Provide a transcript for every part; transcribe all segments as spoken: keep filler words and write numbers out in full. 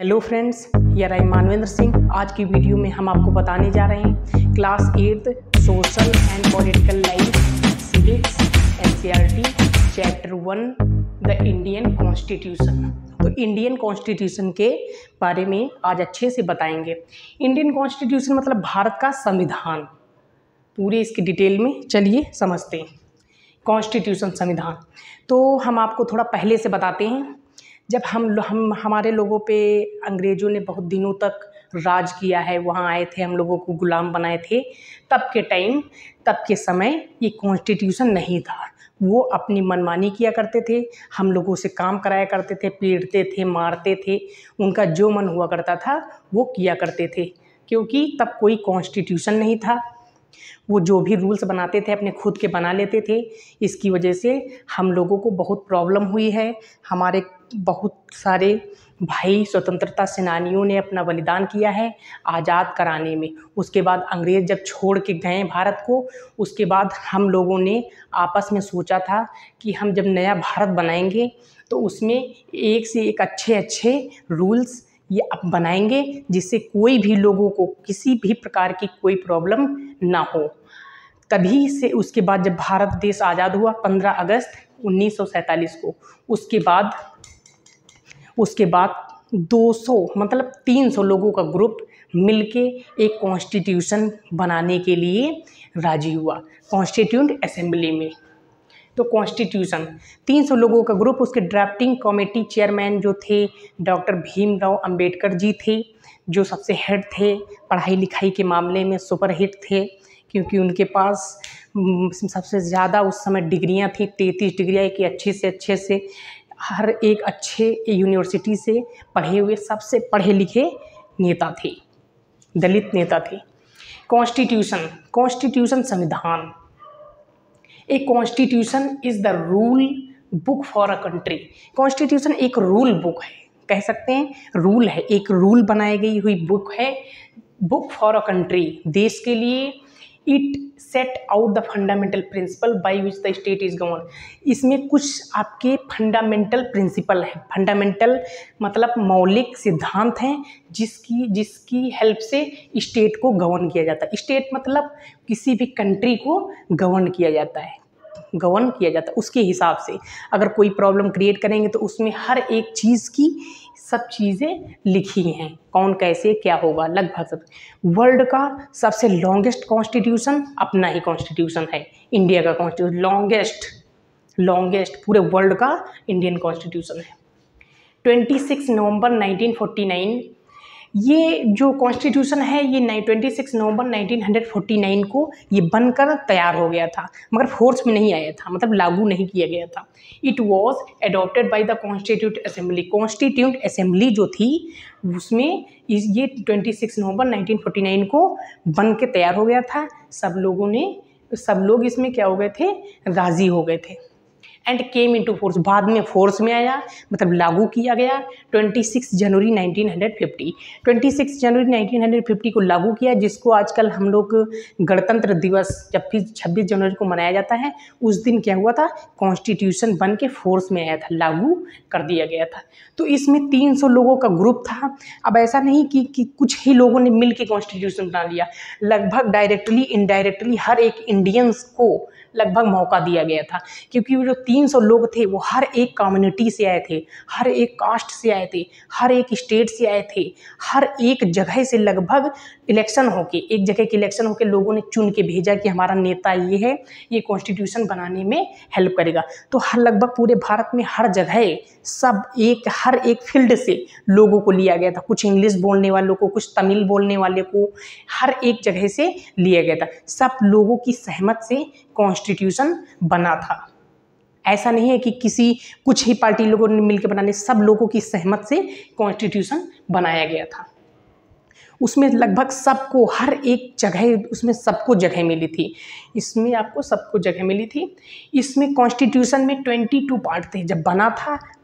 Hello friends, ये रही मानवेंद्र सिंह। आज की वीडियो में हम आपको बताने जा रहे हैं class eighth social and political life civics NCERT chapter one the Indian constitution. तो इंडियन कॉन्स्टिट्यूशन के बारे में आज अच्छे से बताएंगे। इंडियन कॉन्स्टिट्यूशन मतलब भारत का संविधान, पूरे इसकी डिटेल में चलिए समझते हैं। कॉन्स्टिट्यूशन संविधान तो हम आपको थोड़ा पहले से बताते हैं। जब हम हम हमारे लोगों पे अंग्रेज़ों ने बहुत दिनों तक राज किया है, वहाँ आए थे, हम लोगों को गुलाम बनाए थे, तब के टाइम तब के समय ये कॉन्स्टिट्यूशन नहीं था। वो अपनी मनमानी किया करते थे, हम लोगों से काम कराया करते थे, पीटते थे, मारते थे, उनका जो मन हुआ करता था वो किया करते थे, क्योंकि तब कोई कॉन्स्टिट्यूशन नहीं था। वो जो भी रूल्स बनाते थे अपने खुद के बना लेते थे। इसकी वजह से हम लोगों को बहुत प्रॉब्लम हुई है। हमारे बहुत सारे भाई स्वतंत्रता सेनानियों ने अपना बलिदान किया है आज़ाद कराने में। उसके बाद अंग्रेज़ जब छोड़ के गए भारत को, उसके बाद हम लोगों ने आपस में सोचा था कि हम जब नया भारत बनाएंगे तो उसमें एक से एक अच्छे अच्छे रूल्स ये अब बनाएंगे, जिससे कोई भी लोगों को किसी भी प्रकार की कोई प्रॉब्लम ना हो। तभी से उसके बाद जब भारत देश आज़ाद हुआ पंद्रह अगस्त उन्नीस सौ सैंतालीस को, उसके बाद उसके बाद दो सौ मतलब तीन सौ लोगों का ग्रुप मिलके एक कॉन्स्टिट्यूशन बनाने के लिए राजी हुआ कॉन्स्टिट्यूएंट असेंबली में। तो कॉन्स्टिट्यूशन तीन सौ लोगों का ग्रुप, उसके ड्राफ्टिंग कमेटी चेयरमैन जो थे डॉक्टर भीमराव अंबेडकर जी थे, जो सबसे हेड थे, पढ़ाई लिखाई के मामले में सुपर हिट थे, क्योंकि उनके पास सबसे ज़्यादा उस समय डिग्रियां थी, तैंतीस डिग्रियां कि अच्छे से अच्छे से हर एक अच्छे यूनिवर्सिटी से पढ़े हुए सबसे पढ़े लिखे नेता थे, दलित नेता थे। कॉन्स्टिट्यूशन कॉन्स्टिट्यूशन संविधान। A constitution is the rule book for a country. Constitution एक रूल बुक है, कह सकते हैं रूल है, एक रूल बनाई गई हुई बुक है, बुक फॉर अ कंट्री, देश के लिए। It set out the fundamental principle by which the state is govern. इसमें कुछ आपके फंडामेंटल प्रिंसिपल हैं। फंडामेंटल मतलब मौलिक सिद्धांत हैं जिसकी जिसकी हेल्प से स्टेट को गवर्न किया जाता है। स्टेट मतलब किसी भी कंट्री को गवर्न किया जाता है, गवर्न किया जाता है उसके हिसाब से। अगर कोई प्रॉब्लम क्रिएट करेंगे तो उसमें हर एक चीज़ की सब चीज़ें लिखी हैं, कौन कैसे क्या होगा, लगभग सब। वर्ल्ड का सबसे लॉन्गेस्ट कॉन्स्टिट्यूशन अपना ही कॉन्स्टिट्यूशन है, इंडिया का कॉन्स्टिट्यूशन लॉन्गेस्ट लॉन्गेस्ट पूरे वर्ल्ड का इंडियन कॉन्स्टिट्यूशन है। छब्बीस नवंबर नाइनटीन फोर्टी नाइन ये जो कॉन्स्टिट्यूशन है ये छब्बीस नवंबर नाइनटीन फोर्टी नाइन को ये बनकर तैयार हो गया था, मगर फोर्स में नहीं आया था, मतलब लागू नहीं किया गया था। It was adopted by the constitute assembly. Constitute assembly जो थी उसमें इस ये छब्बीस नवंबर नाइनटीन फोर्टी नाइन को बन के तैयार हो गया था। सब लोगों ने सब लोग इसमें क्या हो गए थे, राज़ी हो गए थे। एंड केम इनटू फोर्स, बाद में फोर्स में आया, मतलब लागू किया गया छब्बीस जनवरी नाइनटीन फिफ्टी। छब्बीस जनवरी नाइनटीन फिफ्टी को लागू किया, जिसको आजकल हम लोग गणतंत्र दिवस जब भी छब्बीस जनवरी को मनाया जाता है, उस दिन क्या हुआ था, कॉन्स्टिट्यूशन बन के फोर्स में आया था, लागू कर दिया गया था। तो इसमें तीन सौ लोगों का ग्रुप था। अब ऐसा नहीं कि, कि कुछ ही लोगों ने मिल के कॉन्स्टिट्यूशन बना लिया, लगभग डायरेक्टली इनडायरेक्टली हर एक इंडियंस को लगभग मौका दिया गया था, क्योंकि वो जो तीन सौ लोग थे वो हर एक कम्युनिटी से आए थे, हर एक कास्ट से आए थे, हर एक स्टेट से आए थे, हर एक जगह से लगभग इलेक्शन होके एक जगह के इलेक्शन होके लोगों ने चुन के भेजा कि हमारा नेता ये है, ये कॉन्स्टिट्यूशन बनाने में हेल्प करेगा। तो हर लगभग पूरे भारत में हर जगह सब एक हर एक फील्ड से लोगों को लिया गया था, कुछ इंग्लिश बोलने वालों को, कुछ तमिल बोलने वाले को, हर एक जगह से लिया गया था। सब लोगों की सहमत से कॉन्स्टिट्यूशन बना था। ऐसा नहीं है कि किसी कुछ ही पार्टी लोगों ने मिलकर बनाने, सब लोगों की सहमत से कॉन्स्टिट्यूशन बनाया गया था। उसमें लगभग सबको हर एक जगह उसमें सबको जगह मिली थी, इसमें आपको सबको जगह मिली थी। इसमें कॉन्स्टिट्यूशन में बाईस पार्ट थे। जब बना था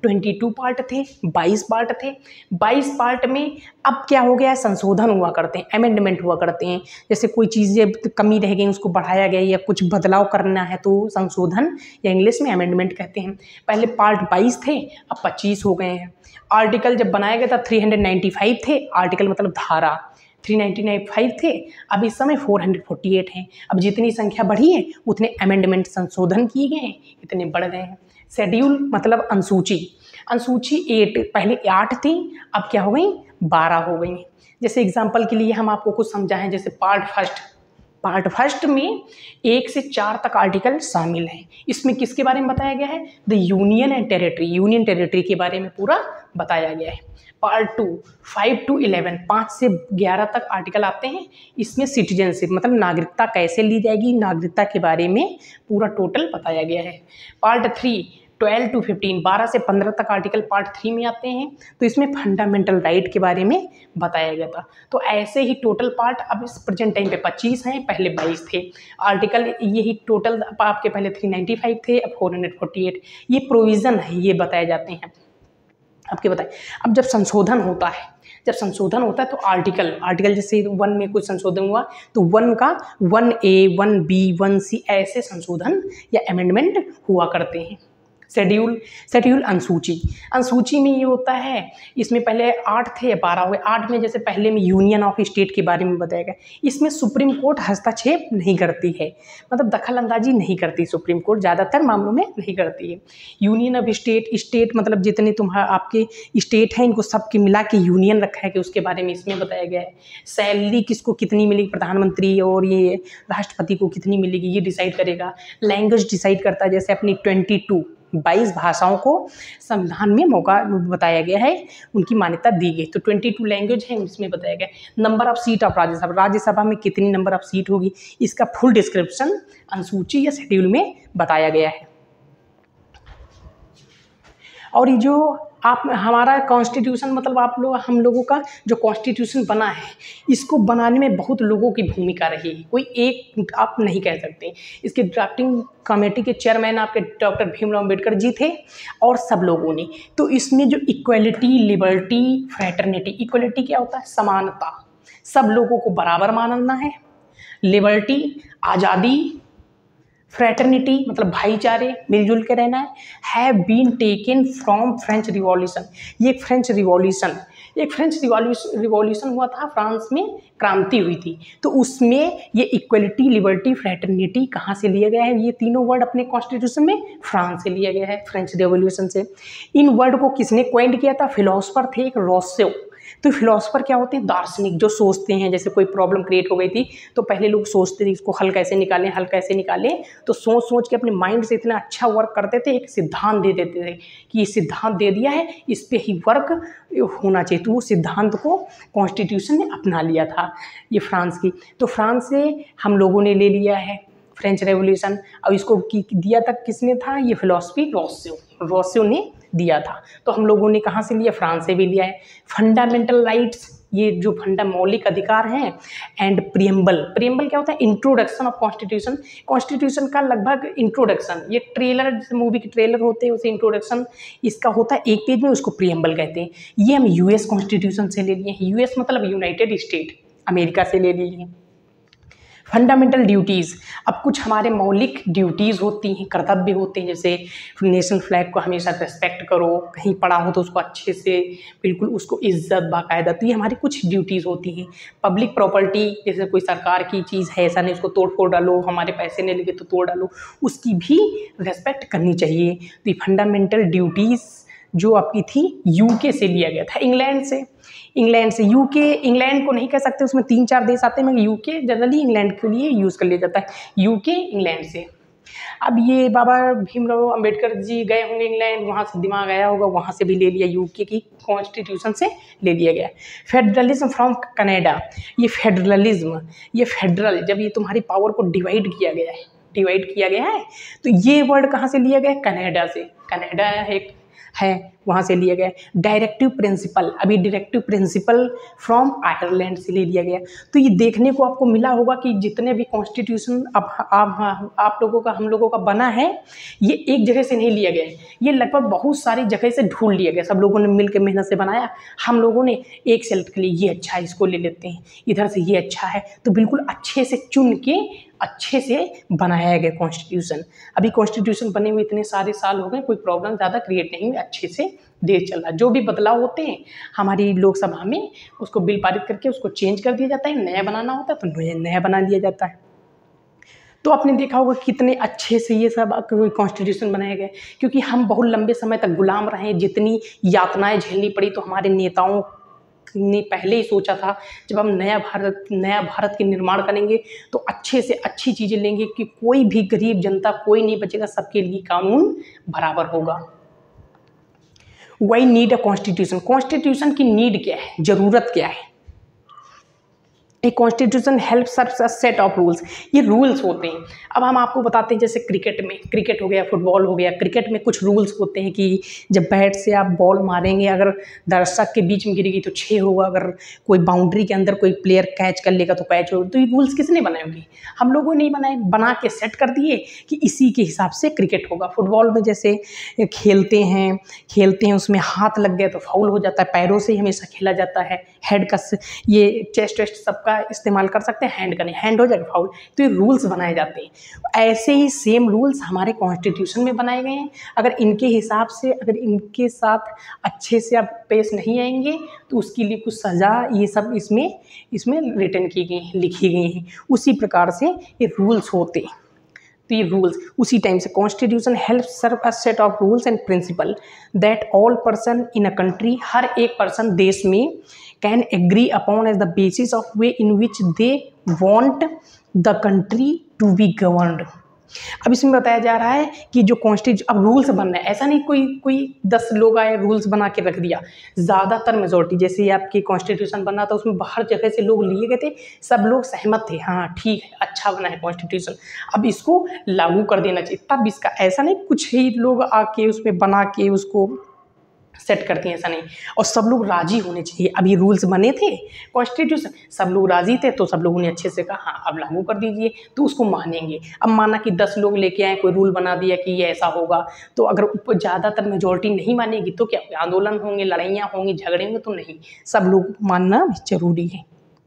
बाईस पार्ट थे, बाईस पार्ट थे। बाईस पार्ट में अब क्या हो गया है, संशोधन हुआ करते हैं, अमेंडमेंट हुआ करते हैं। जैसे कोई चीज़ें कमी रह गई उसको बढ़ाया गया या कुछ बदलाव करना है तो संशोधन या इंग्लिश में अमेंडमेंट कहते हैं। पहले पार्ट बाईस थे, अब पच्चीस हो गए हैं। आर्टिकल जब बनाया गया था तीन सौ पचानवे थे, आर्टिकल मतलब धारा तीन सौ पचानवे थे, अब इस समय चार सौ अड़तालीस हैं। अब जितनी संख्या बढ़ी है उतने अमेंडमेंट संशोधन किए गए हैं, इतने बढ़ गए हैं। शेड्यूल मतलब अनुसूची, अनुसूची एट पहले आठ थी, अब क्या हो गई, बारह हो गई। जैसे एग्जांपल के लिए हम आपको कुछ समझाएं, जैसे पार्ट फर्स्ट, पार्ट फर्स्ट में एक से चार तक आर्टिकल शामिल हैं। इसमें किसके बारे में बताया गया है, the union and territory, union territory के बारे में पूरा बताया गया है। Part two five to eleven, पाँच से ग्यारह तक आर्टिकल आते हैं। इसमें सिटीजनशिप मतलब नागरिकता कैसे ली जाएगी, नागरिकता के बारे में पूरा टोटल बताया गया है। Part three twelve to fifteen, बारह से पंद्रह तक आर्टिकल पार्ट थ्री में आते हैं, तो इसमें फंडामेंटल राइट के बारे में बताया गया था। तो ऐसे ही टोटल पार्ट अब इस प्रेजेंट टाइम पे पच्चीस हैं, पहले बाईस थे। आर्टिकल यही टोटल आपके पहले तीन सौ पचानवे थे, अब चार सौ अड़तालीस। ये प्रोविज़न है, ये बताए जाते हैं। आपके बताएं, अब जब संशोधन होता है, जब संशोधन होता है तो आर्टिकल आर्टिकल जैसे वन में कुछ संशोधन हुआ तो वन का one A one B one C ऐसे संशोधन या अमेंडमेंट हुआ करते हैं। शेड्यूल शेड्यूल अनुसूची, अनुसूची में ये होता है, इसमें पहले आठ थे या बारह हुए। आठ में जैसे पहले में यूनियन ऑफ स्टेट के बारे में बताया गया, इसमें सुप्रीम कोर्ट हस्तक्षेप नहीं करती है, मतलब दखल अंदाजी नहीं करती सुप्रीम कोर्ट, ज़्यादातर मामलों में नहीं करती है। यूनियन ऑफ स्टेट, स्टेट मतलब जितने तुम्हारा आपके स्टेट हैं इनको सबके मिला के यूनियन रखा है कि उसके बारे में इसमें बताया गया है। सैलरी किसको कितनी मिलेगी, प्रधानमंत्री और ये राष्ट्रपति को कितनी मिलेगी ये डिसाइड करेगा। लैंग्वेज डिसाइड करता है, जैसे अपनी ट्वेंटी टू बाईस भाषाओं को संविधान में मौका बताया गया है, उनकी मान्यता दी गई। तो बाईस लैंग्वेज है इसमें बताया गया। Number of seat of Rajya Sabha, Rajya Sabha में कितनी नंबर ऑफ सीट होगी, इसका फुल डिस्क्रिप्शन अनुसूची या शेड्यूल में बताया गया है। और ये जो आप हमारा कॉन्स्टिट्यूशन मतलब आप लोग हम लोगों का जो कॉन्स्टिट्यूशन बना है, इसको बनाने में बहुत लोगों की भूमिका रही है, कोई एक आप नहीं कह सकते। इसके ड्राफ्टिंग कमेटी के चेयरमैन आपके डॉक्टर भीमराव अम्बेडकर जी थे और सब लोगों ने। तो इसमें जो इक्वलिटी, लिबर्टी, फ्रेटर्निटी, इक्वलिटी क्या होता है, समानता, सब लोगों को बराबर मानना है। लिबर्टी आज़ादी, फ्रेटर्निटी मतलब भाईचारे, मिलजुल के रहना है। Have been taken from French revolution, ये फ्रेंच रिवॉल्यूशन एक फ्रेंच रिवॉल्यूशन हुआ था, फ्रांस में क्रांति हुई थी, तो उसमें ये इक्वलिटी, लिबर्टी, फ्रेटर्निटी कहाँ से लिया गया है, ये तीनों वर्ड अपने कॉन्स्टिट्यूशन में फ्रांस से लिया गया है, फ्रेंच रिवॉल्यूशन से। इन वर्ड को किसने क्वाइंट किया था, फिलोसफर थे एक रोसेओ। तो फिलोसफर क्या होते हैं, दार्शनिक जो सोचते हैं, जैसे कोई प्रॉब्लम क्रिएट हो गई थी तो पहले लोग सोचते थे इसको हल कैसे निकालें, हल कैसे निकालें, तो सोच सोच के अपने माइंड से इतना अच्छा वर्क करते थे, एक सिद्धांत दे देते थे कि ये सिद्धांत दे दिया है, इस पे ही वर्क होना चाहिए। तो वो सिद्धांत को कॉन्स्टिट्यूशन ने अपना लिया था, ये फ्रांस की। तो फ्रांस से हम लोगों ने ले लिया है फ्रेंच रेवोल्यूशन, और इसको दिया तक किसने था, ये फिलॉसफी रोसेओ रोसेओ ने दिया था। तो हम लोगों ने कहाँ से लिया, फ्रांस से भी लिया है। फंडामेंटल राइट्स, ये जो फंडा मौलिक अधिकार हैं, एंड प्रियम्बल, प्रियम्बल क्या होता है, इंट्रोडक्शन ऑफ कॉन्स्टिट्यूशन, कॉन्स्टिट्यूशन का लगभग इंट्रोडक्शन, ये ट्रेलर जैसे मूवी के ट्रेलर होते हैं उसे इंट्रोडक्शन इसका होता है एक पेज में, उसको प्रियम्बल कहते हैं। ये हम यूएस कॉन्स्टिट्यूशन से ले लिए हैं, यूएस मतलब यूनाइटेड स्टेट अमेरिका से ले लिए हैं। फंडामेंटल ड्यूटीज़, अब कुछ हमारे मौलिक ड्यूटीज़ होती हैं, कर्तव्य होते हैं, जैसे नेशनल फ्लैग को हमेशा रिस्पेक्ट करो, कहीं पढ़ा हो तो उसको अच्छे से बिल्कुल उसको इज्जत बाकायदा, तो ये हमारी कुछ ड्यूटीज़ होती हैं। पब्लिक प्रॉपर्टी, जैसे कोई सरकार की चीज़ है, ऐसा नहीं उसको तोड़ फोड़ डालो, हमारे पैसे नहीं लगे तो तोड़ डालो, उसकी भी रिस्पेक्ट करनी चाहिए। तो ये फंडामेंटल ड्यूटीज़ जो आपकी थी यूके से लिया गया था, इंग्लैंड से इंग्लैंड से यूके, इंग्लैंड को नहीं कह सकते, उसमें तीन चार देश आते हैं, मगर यूके जनरली इंग्लैंड के लिए यूज़ कर लिया जाता है, यूके इंग्लैंड से। अब ये बाबा भीमराव अंबेडकर जी गए होंगे इंग्लैंड, वहाँ से दिमाग आया होगा, वहाँ से भी ले लिया, यूके की कॉन्स्टिट्यूशन से ले लिया गया। फेडरलिज्म फ्रॉम कनाडा, ये फेडरलिज्म, ये फेडरल, जब ये तुम्हारी पावर को डिवाइड किया गया है, डिवाइड किया गया है, तो ये वर्ड कहाँ से लिया गया है, कनाडा से। कनाडा एक है वहाँ से लिया गया। डायरेक्टिव प्रिंसिपल, अभी डायरेक्टिव प्रिंसिपल फ्रॉम आयरलैंड से ले लिया गया। तो ये देखने को आपको मिला होगा कि जितने भी कॉन्स्टिट्यूशन अब आप आप लोगों का हम लोगों का बना है, ये एक जगह से नहीं लिया गया है, ये लगभग बहुत सारी जगह से ढूंढ लिया गया। सब लोगों ने मिल के मेहनत से बनाया। हम लोगों ने एक सेलेक्ट कर लिया, ये अच्छा है इसको ले लेते हैं, इधर से ये अच्छा है, तो बिल्कुल अच्छे से चुन के अच्छे से बनाया गया कॉन्स्टिट्यूशन। अभी कॉन्स्टिट्यूशन बने हुए इतने सारे साल हो गए, कोई प्रॉब्लम ज़्यादा क्रिएट नहीं हुई, अच्छे से देश चल रहा। जो भी बदलाव होते हैं हमारी लोकसभा में, उसको बिल पारित करके उसको चेंज कर दिया जाता है। नया बनाना होता है तो नया नया बना दिया जाता है। तो आपने देखा होगा कितने अच्छे से ये सब कॉन्स्टिट्यूशन बनाए गए, क्योंकि हम बहुत लंबे समय तक गुलाम रहे, जितनी यातनाएं झेलनी पड़ी, तो हमारे नेताओं ने पहले ही सोचा था जब हम नया भारत नया भारत के निर्माण करेंगे तो अच्छे से अच्छी चीज़ें लेंगे कि कोई भी गरीब जनता कोई नहीं बचेगा, सबके लिए कानून बराबर होगा। Why need a constitution, constitution की नीड क्या है, ज़रूरत क्या है। A constitution help serves a set of rules, ये रूल्स होते हैं। अब हम आपको बताते हैं, जैसे क्रिकेट में, क्रिकेट हो गया, फुटबॉल हो गया, क्रिकेट में कुछ रूल्स होते हैं कि जब बैट से आप बॉल मारेंगे, अगर दर्शक के बीच में गिरेगी तो छः होगा, अगर कोई बाउंड्री के अंदर कोई प्लेयर कैच कर लेगा तो कैच होगा। तो ये रूल्स किसने बनाए होंगे, हम लोगों ने बनाए, बना के सेट कर दिए कि इसी के हिसाब से क्रिकेट होगा। फुटबॉल में जैसे खेलते हैं खेलते हैं उसमें हाथ लग गया तो फाउल हो जाता है, पैरों से ही हमेशा खेला जाता है, हेड का ये चेस्ट वेस्ट सबका इस्तेमाल कर सकते हैं, हैंड का नहीं, हैंड हो जाएगा फाउल। तो ये रूल्स बनाए जाते हैं। ऐसे ही सेम रूल्स हमारे कॉन्स्टिट्यूशन में बनाए गए हैं। अगर इनके हिसाब से, अगर इनके साथ अच्छे से आप पेश नहीं आएंगे तो उसके लिए कुछ सज़ा, ये सब इसमें इसमें रिटर्न की गई हैं, लिखी गई हैं। उसी प्रकार से ये रूल्स होते हैं। तो ये रूल्स उसी टाइम से, constitution help serve a set of rules and principle that all person in a country, हर एक पर्सन देश में can agree upon as the basis of way in which they want the country to be governed. अब इसमें बताया जा रहा है कि जो कॉन्स्टिट्यूशन अब रूल्स बन रहे हैं, ऐसा नहीं कोई कोई दस लोग आए रूल्स बना के रख दिया, ज़्यादातर मेजोरिटी, जैसे आपकी कॉन्स्टिट्यूशन बना था उसमें बाहर जगह से लोग लिए गए थे, सब लोग सहमत थे, हाँ ठीक है अच्छा बना है कॉन्स्टिट्यूशन, अब इसको लागू कर देना चाहिए। तब इसका ऐसा नहीं कुछ ही लोग आके उसमें बना के उसको सेट करती हैं, ऐसा नहीं, और सब लोग राजी होने चाहिए। अभी रूल्स बने थे कॉन्स्टिट्यूशन, सब लोग राजी थे तो सब लोगों ने अच्छे से कहा हाँ अब लागू कर दीजिए, तो उसको मानेंगे। अब माना कि दस लोग लेके आए, कोई रूल बना दिया कि ये ऐसा होगा, तो अगर ज़्यादातर मेजोरिटी नहीं मानेगी तो क्या आंदोलन होंगे, लड़ाइयाँ होंगी, झगड़े होंगे, तो नहीं, सब लोग मानना जरूरी है।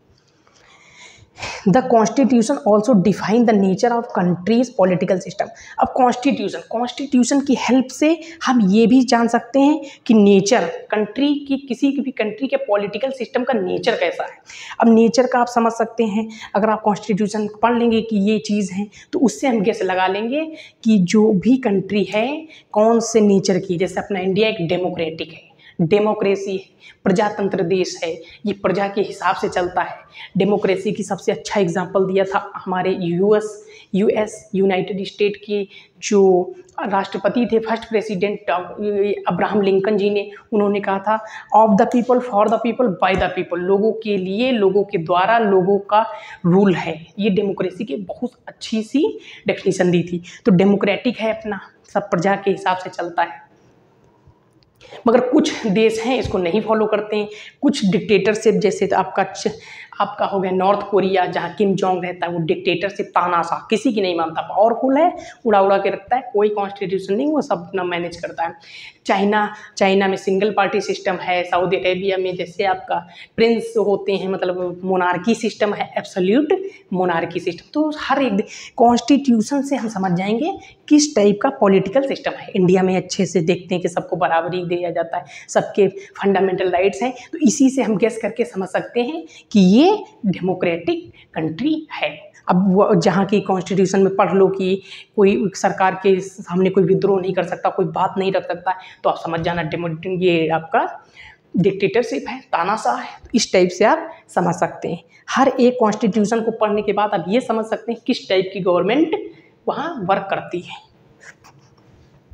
The constitution also define the nature of country's political system. अब कॉन्स्टिट्यूशन कॉन्स्टिट्यूशन की हेल्प से हम ये भी जान सकते हैं कि नेचर कंट्री की, किसी भी कंट्री के पॉलिटिकल सिस्टम का नेचर कैसा है। अब नेचर का आप समझ सकते हैं, अगर आप कॉन्स्टिट्यूशन पढ़ लेंगे कि ये चीज़ है तो उससे हम गेस लगा लेंगे कि जो भी कंट्री है कौन से नेचर की। जैसे अपना इंडिया एक डेमोक्रेटिक है, डेमोक्रेसी है, प्रजातंत्र देश है, ये प्रजा के हिसाब से चलता है। डेमोक्रेसी की सबसे अच्छा एग्जांपल दिया था हमारे यूएस यूएस यूनाइटेड स्टेट के जो राष्ट्रपति थे, first president Abraham Lincoln ji ने, उन्होंने कहा था of the people for the people by the people, लोगों के लिए, लोगों के द्वारा, लोगों का रूल है। ये डेमोक्रेसी की बहुत अच्छी सी डेफिनेशन दी थी। तो डेमोक्रेटिक है अपना, सब प्रजा के हिसाब से चलता है। मगर कुछ देश हैं इसको नहीं फॉलो करते हैं, कुछ डिक्टेटरशिप, जैसे आपका आपका हो गया नॉर्थ कोरिया, जहाँ किम जोंग रहता है, वो डिक्टेटरशिप तानाशाह, किसी की नहीं मानता, पावरफुल है, उड़ा उड़ा के रखता है, कोई कॉन्स्टिट्यूशन नहीं, वो सब अपना मैनेज करता है। चाइना चाइना में सिंगल पार्टी सिस्टम है। सऊदी अरेबिया में जैसे आपका प्रिंस होते हैं, मतलब मोनार्की सिस्टम है, एब्सोल्यूट मोनार्की सिस्टम। तो हर एक कॉन्स्टिट्यूशन से हम समझ जाएंगे किस टाइप का पॉलिटिकल सिस्टम है। इंडिया में अच्छे से देखते हैं कि सबको बराबरी दिया जाता है, सबके फंडामेंटल राइट्स हैं, तो इसी से हम गेस करके समझ सकते हैं कि ये डेमोक्रेटिक कंट्री है। अब वो जहाँ की कॉन्स्टिट्यूशन में पढ़ लो कि कोई सरकार के सामने कोई विद्रोह नहीं कर सकता, कोई बात नहीं रख सकता, तो आप समझ जाना डेमो ये आपका डिक्टेटरशिप है, तानाशाह है। तो इस टाइप से आप समझ सकते हैं। हर एक कॉन्स्टिट्यूशन को पढ़ने के बाद आप ये समझ सकते हैं किस टाइप की गवर्नमेंट वहाँ वर्क करती है।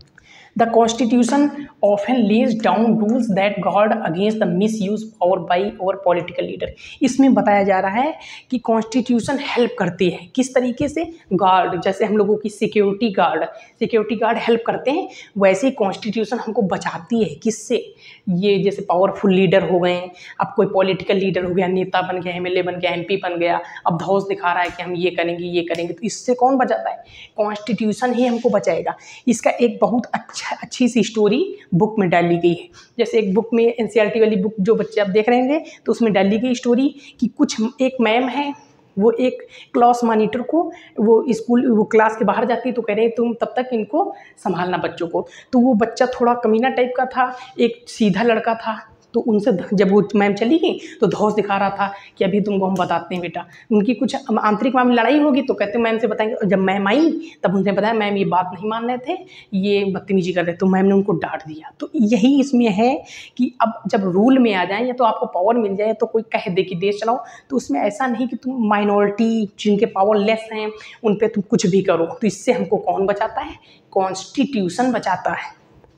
The Constitution often lays down rules that guard against the misuse of power by our political leader. इसमें बताया जा रहा है कि कॉन्स्टिट्यूशन हेल्प करती है किस तरीके से, गार्ड, जैसे हम लोगों की security guard security guard help करते हैं, वैसे ही कॉन्स्टिट्यूशन हमको बचाती है किससे, ये जैसे पावरफुल लीडर हो गए, अब कोई पॉलिटिकल लीडर हो गया, नेता बन गया, एमएलए बन गया, एमपी बन गया, अब धौस दिखा रहा है कि हम ये करेंगे ये करेंगे, तो इससे कौन बचाता है, कॉन्स्टिट्यूशन ही हमको बचाएगा। इसका एक बहुत अच्छा अच्छी सी स्टोरी बुक में डाली गई है। जैसे एक बुक में एनसीईआरटी वाली बुक जो बच्चे आप देख रहे होंगे, तो उसमें डाली गई स्टोरी कि कुछ एक मैम है, वो एक क्लास मॉनिटर को, वो स्कूल वो क्लास के बाहर जाती, तो कह रहे तुम तब तक इनको संभालना बच्चों को। तो वो बच्चा थोड़ा कमीना टाइप का था, एक सीधा लड़का था, तो उनसे जब वो मैम चली गई तो धौस दिखा रहा था कि अभी तुमको हम बताते हैं बेटा, उनकी कुछ आंतरिक मामले लड़ाई होगी, तो कहते मैम से बताएंगे। जब मैम आई तब उनसे बताया मैम ये बात नहीं मान रहे थे, ये बदतमीजी कर रहे थे, तो मैम ने उनको डांट दिया। तो यही इसमें है कि अब जब रूल में आ जाए या तो आपको पावर मिल जाए तो कोई कह दे कि देश चलाओ, तो उसमें ऐसा नहीं कि तुम माइनॉरिटी जिनके पावर लेस हैं उन पर तुम कुछ भी करो। तो इससे हमको कौन बचाता है, कॉन्स्टिट्यूशन बचाता है।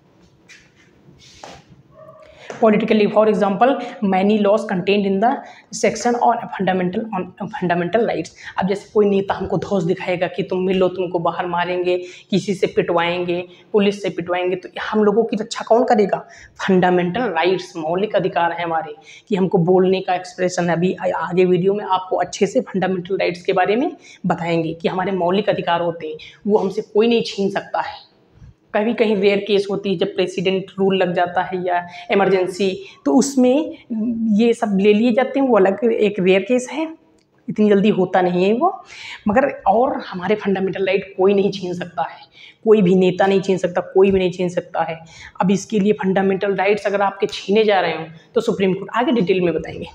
Politically, for example, many laws contained in the section on fundamental on fundamental rights. अब जैसे कोई नेता हमको धौस दिखाएगा कि तुम मिलो, तुमको बाहर मारेंगे, किसी से पिटवाएंगे, पुलिस से पिटवाएंगे, तो हम लोगों की रक्षा कौन करेगा, फंडामेंटल राइट्स, मौलिक अधिकार है हमारे, कि हमको बोलने का एक्सप्रेशन है। अभी आगे वीडियो में आपको अच्छे से फंडामेंटल राइट्स के बारे में बताएंगे कि हमारे मौलिक अधिकार होते हैं, वो हमसे कोई नहीं छीन सकता है। कभी कहीं रेयर केस होती है जब प्रेसिडेंट रूल लग जाता है या इमरजेंसी, तो उसमें ये सब ले लिए जाते हैं, वो अलग एक रेयर केस है, इतनी जल्दी होता नहीं है वो, मगर और हमारे फंडामेंटल राइट कोई नहीं छीन सकता है, कोई भी नेता नहीं छीन सकता, कोई भी नहीं छीन सकता है। अब इसके लिए फंडामेंटल राइट्स अगर आपके छीने जा रहे हो तो सुप्रीम कोर्ट आगे डिटेल में बताएंगे।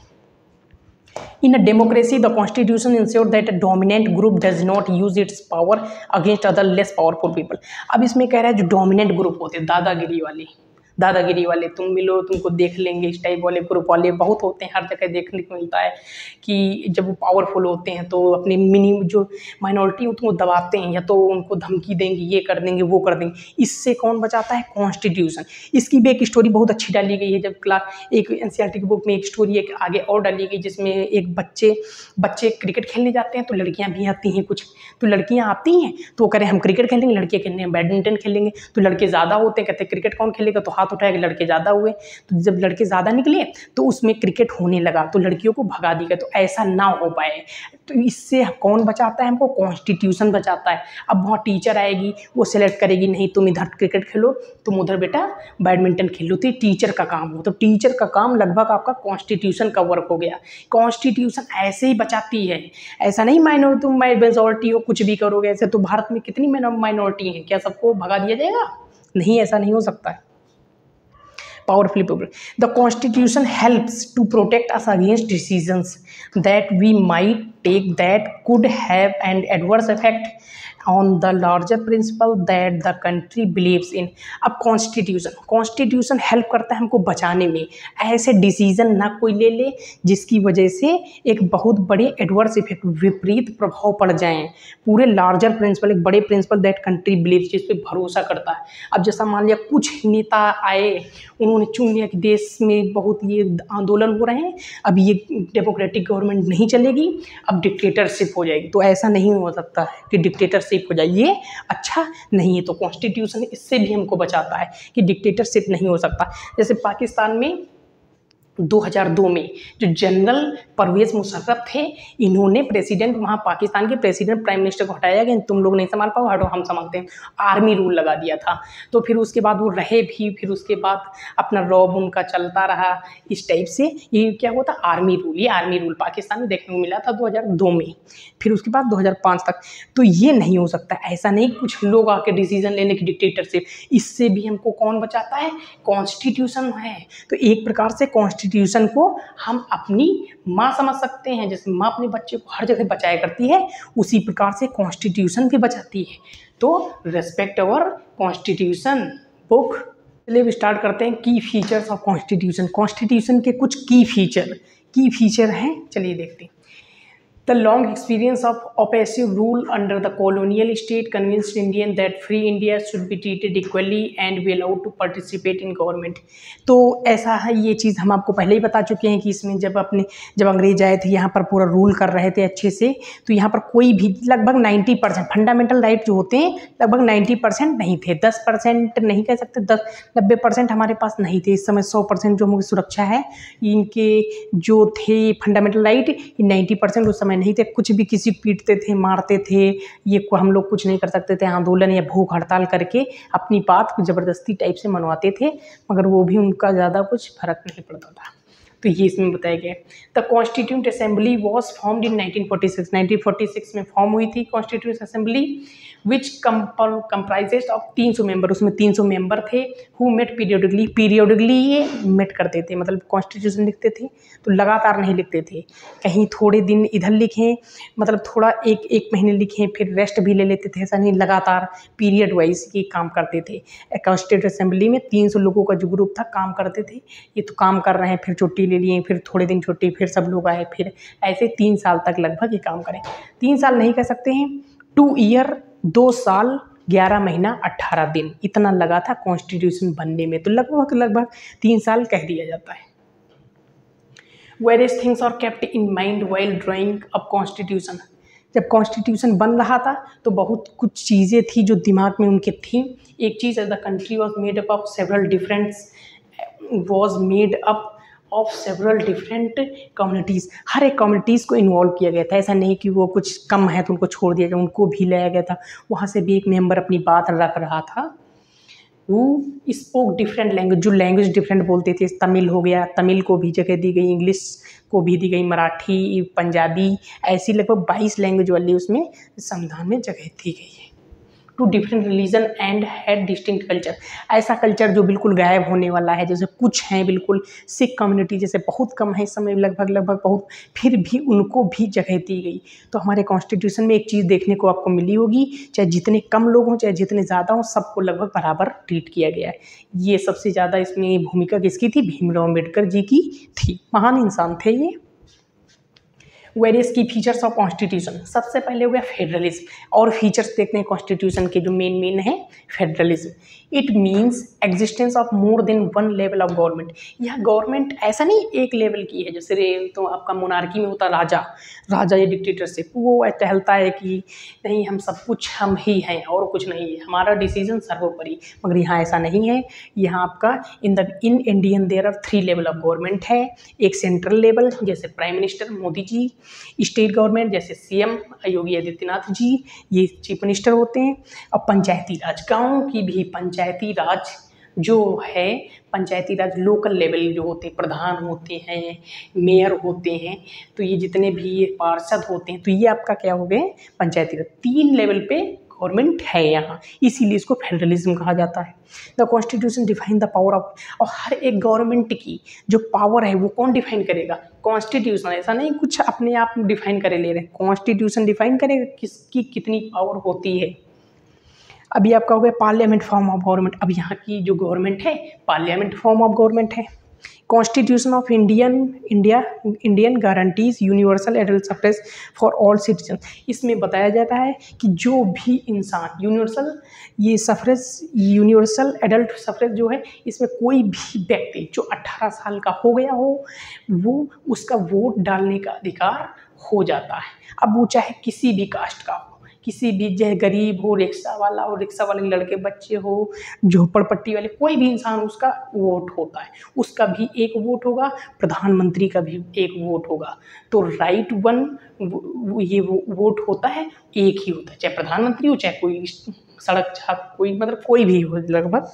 In a democracy, the constitution ensures that a dominant group does not use its power against other less powerful people. अब इसमें कह रहा है जो डोमिनेंट ग्रुप होते हैं, दादागिरी वाले दादागिरी वाले तुम मिलो तुमको देख लेंगे, इस टाइप वाले ग्रुप वाले बहुत होते हैं, हर जगह देखने को मिलता है कि जब वो पावरफुल होते हैं तो अपने मिनी जो माइनॉरिटी होती है वो दबाते हैं, या तो उनको धमकी देंगे, ये कर देंगे वो कर देंगे। इससे कौन बचाता है, कॉन्स्टिट्यूशन। इसकी भी एक स्टोरी बहुत अच्छी डाली गई है, जब क्लास एक एनसीईआरटी की बुक में एक स्टोरी एक आगे और डाली गई, जिसमें एक बच्चे बच्चे क्रिकेट खेलने जाते हैं, तो लड़कियाँ भी आती हैं कुछ, तो लड़कियाँ आती हैं तो वो कह रहे हैं हम क्रिकेट खेलेंगे, लड़कियाँ खेलने बैडमिंटन खेलेंगे, तो लड़के ज़्यादा होते हैं, कहते हैं क्रिकेट कौन खेलेगा, तो हाथ उठाया कि लड़के ज़्यादा हुए, तो जब लड़के ज़्यादा निकले तो उसमें क्रिकेट होने लगा, तो लड़कियों को भगा दिया, तो ऐसा ना हो पाए। तो इससे कौन बचाता है हमको, कॉन्स्टिट्यूशन बचाता है। अब वहाँ टीचर आएगी, वो सेलेक्ट करेगी, नहीं तुम इधर क्रिकेट खेलो, तुम उधर बेटा बैडमिंटन खेलो, तो टीचर का काम हो, तो टीचर का काम लगभग आपका कॉन्स्टिट्यूशन का वर्क हो गया। कॉन्स्टिट्यूशन ऐसे ही बचाती है, ऐसा नहीं माइनॉरिटी तुम मेजॉरिटी हो कुछ भी करोगे। ऐसे तो भारत में कितनी माइनॉरिटी है, क्या सबको भगा दिया जाएगा, नहीं, ऐसा नहीं हो सकता है। Powerfully people. The Constitution helps to protect us against decisions that we might take that could have an adverse effect on the larger principle that the country believes in. अब कॉन्स्टिट्यूशन कॉन्स्टिट्यूशन हेल्प करता है हमको बचाने में, ऐसे decision ना कोई ले ले जिसकी वजह से एक बहुत बड़े एडवर्स इफेक्ट, विपरीत प्रभाव पड़ जाएं पूरे लार्जर प्रिंसिपल, एक बड़े प्रिंसिपल दैट कंट्री बिलीव्स, जिस पे भरोसा करता है। अब जैसा मान लिया कुछ नेता आए, उन्होंने चुन लिया कि देश में बहुत ये आंदोलन हो रहे हैं, अब ये डेमोक्रेटिक गवर्नमेंट नहीं चलेगी, अब डिक्टेटरशिप हो जाएगी, तो ऐसा नहीं हो सकता है कि डिक्टेटरशिप हो जाए, ये अच्छा नहीं है। तो कॉन्स्टिट्यूशन इससे भी हमको बचाता है कि डिक्टेटरशिप नहीं हो सकता। जैसे पाकिस्तान में दो हज़ार दो में जो जनरल परवेज़ मुशर्रफ थे, इन्होंने प्रेसिडेंट, वहाँ पाकिस्तान के प्रेसिडेंट प्राइम मिनिस्टर को हटाया कि तुम लोग नहीं संभाल पाओ, हटो हम संभालते हैं, आर्मी रूल लगा दिया था। तो फिर उसके बाद वो रहे भी, फिर उसके बाद अपना रॉब उनका चलता रहा, इस टाइप से ये क्या हुआ था, आर्मी रूल, ये आर्मी रूल पाकिस्तान में देखने को मिला था दो हज़ार दो में, फिर उसके बाद दो हज़ार पाँच तक। तो ये नहीं हो सकता, ऐसा नहीं कुछ लोग आके डिसीजन लेने की डिक्टेटरशिप, इससे भी हमको कौन बचाता है, कॉन्स्टिट्यूशन है। तो एक प्रकार से कॉन्स्टिट्यूशन को हम अपनी माँ समझ सकते हैं, जैसे माँ अपने बच्चे को हर जगह बचाया करती है, उसी प्रकार से कॉन्स्टिट्यूशन भी बचाती है। तो रेस्पेक्ट अवर कॉन्स्टिट्यूशन बुक। चलिए स्टार्ट करते हैं की फीचर्स ऑफ कॉन्स्टिट्यूशन। कॉन्स्टिट्यूशन के कुछ की फीचर की फीचर हैं, चलिए देखते हैं। The long experience of oppressive rule under the colonial state convinced Indians that free India should be treated equally and be allowed to participate in government. तो ऐसा है, ये चीज़ हम आपको पहले ही बता चुके हैं कि इसमें जब अपने जब अंग्रेज आए थे यहाँ पर पूरा रूल कर रहे थे अच्छे से, तो यहाँ पर कोई भी लगभग नब्बे परसेंट फंडामेंटल राइट जो होते हैं लगभग नब्बे परसेंट नहीं थे, दस परसेंट नहीं कह सकते, दस नब्बे परसेंट हमारे पास नहीं थे। इस समय सौ परसेंट जो हमारी सुरक्षा है, इनके जो थे फंडामेंटल राइट, ये नब्बे परसेंट उस समय नहीं थे। कुछ भी किसी पीटते थे, मारते थे, ये को हम लोग कुछ नहीं कर सकते थे। आंदोलन या भूख हड़ताल करके अपनी बात ज़बरदस्ती टाइप से मनवाते थे, मगर वो भी उनका ज़्यादा कुछ फर्क नहीं पड़ता था। तो ये इसमें बताया गया। The constituent assembly was formed in nineteen forty six nineteen forty six में फॉर्म हुई थी constituent assembly, which comprises of तीन सौ मेंबर, उसमें तीन सौ मेंबर थे, हु मेट पीरियडिकली पीरियडिकली ये मेट करते थे, मतलब कॉन्स्टिट्यूशन लिखते थे तो लगातार नहीं लिखते थे, कहीं थोड़े दिन इधर लिखें, मतलब थोड़ा एक एक महीने लिखें फिर रेस्ट भी ले लेते थे, ऐसा नहीं, लगातार पीरियड वाइज ये काम करते थे। कॉन्स्टिट्यूंट असेंबली में तीन सौ लोगों का जो ग्रुप था काम करते थे। ये तो काम कर रहे हैं, फिर छुट्टी ले लिए, फिर थोड़े दिन छुट्टी, फिर सब लोग आए, फिर ऐसे तीन साल तक लगभग ये काम करें। तीन साल नहीं कह सकते हैं, टू ईयर दो साल ग्यारह महीना अट्ठारह दिन इतना लगा था कॉन्स्टिट्यूशन बनने में, तो लगभग लगभग तीन साल कह दिया जाता है। Various things are kept in mind while drawing up constitution, जब कॉन्स्टिट्यूशन बन रहा था तो बहुत कुछ चीज़ें थी जो दिमाग में उनके थी। एक चीज़, the country was made up of several different was made up of several different communities, हर एक कम्युनिटीज़ को इन्वॉल्व किया गया था। ऐसा नहीं कि वो कुछ कम है तो उनको छोड़ दिया गया, उनको भी लाया गया था। वहाँ से भी एक मेंबर अपनी बात रख रहा था। वो स्पोक डिफरेंट लैंग्वेज, जो लैंग्वेज डिफरेंट बोलते थे, तमिल हो गया, तमिल को भी जगह दी गई, इंग्लिश को भी दी गई, मराठी, पंजाबी, ऐसी लगभग बाईस लैंग्वेज वाली उसमें संविधान में जगह दी गई है। To different religion and had distinct culture, ऐसा कल्चर जो बिल्कुल गायब होने वाला है, जैसे कुछ हैं बिल्कुल, सिख कम्युनिटी जैसे बहुत कम है इस समय, लगभग लगभग बहुत, फिर भी उनको भी जगह दी गई। तो हमारे कॉन्स्टिट्यूशन में एक चीज़ देखने को आपको मिली होगी, चाहे जितने कम लोग हों चाहे जितने ज़्यादा हों, सबको लगभग बराबर ट्रीट किया गया है। ये सबसे ज़्यादा इसमें भूमिका किसकी थी? भीमराव अम्बेडकर जी की थी, महान इंसान थे ये। वेरियस की फीचर्स ऑफ कॉन्स्टिट्यूशन, सबसे पहले हो गया फेडरलिज्म, और फीचर्स देखते हैं कॉन्स्टिट्यूशन के जो मेन मेन है। Federalism, it means existence of more than one level of government, यह गवर्नमेंट ऐसा नहीं एक लेवल की है, जैसे तो आपका मोनार्की में होता राजा, राजा या डिक्टेटरशिप, वो टहलता है कि नहीं हम सब कुछ हम ही हैं और कुछ नहीं है, हमारा डिसीजन सर्वोपरि, मगर यहाँ ऐसा नहीं है। यहाँ आपका in the in Indian there are three level of government है, एक सेंट्रल लेवल जैसे prime minister Modi ji, state government जैसे सीएम योगी आदित्यनाथ जी, ये चीफ मिनिस्टर होते हैं, और पंचायती राज, गाँव की भी पंचायती राज जो है, पंचायती राज लोकल लेवल जो होते हैं, प्रधान होते हैं, मेयर होते हैं, तो ये जितने भी ये पार्षद होते हैं, तो ये आपका क्या हो गए पंचायती राज, तीन लेवल पे गवर्नमेंट है यहाँ, इसीलिए इसको फेडरलिज्म कहा जाता है। The constitution define the power of, और हर एक गवर्नमेंट की जो पावर है वो कौन डिफाइन करेगा? कॉन्स्टिट्यूशन, ऐसा नहीं कुछ अपने आप डिफाइन करे ले रहे हैं, कॉन्स्टिट्यूशन डिफाइन करेगा किसकी कितनी पावर होती है। अभी आपका हो गया पार्लियामेंट फॉर्म ऑफ गवर्नमेंट, अब यहाँ की जो गवर्नमेंट है पार्लियामेंट फॉर्म ऑफ गवर्नमेंट है। Constitution of Indian India Indian guarantees universal adult suffrage for all citizen, इसमें बताया जाता है कि जो भी इंसान, यूनिवर्सल ये सफ्रेज यूनिवर्सल एडल्ट सफ्रेज जो है, इसमें कोई भी व्यक्ति जो अठारह साल का हो गया हो वो उसका वोट डालने का अधिकार हो जाता है। अब वो चाहे किसी भी कास्ट का हो, किसी भी चाहे गरीब हो, रिक्शा वाला हो, रिक्शा वाले लड़के बच्चे हो, झोपड़पट्टी वाले, कोई भी इंसान उसका वोट होता है, उसका भी एक वोट होगा, प्रधानमंत्री का भी एक वोट होगा। तो राइट वन ये वो वोट होता है, एक ही होता है, चाहे प्रधानमंत्री हो चाहे कोई सड़क छाप कोई, मतलब कोई भी हो, लगभग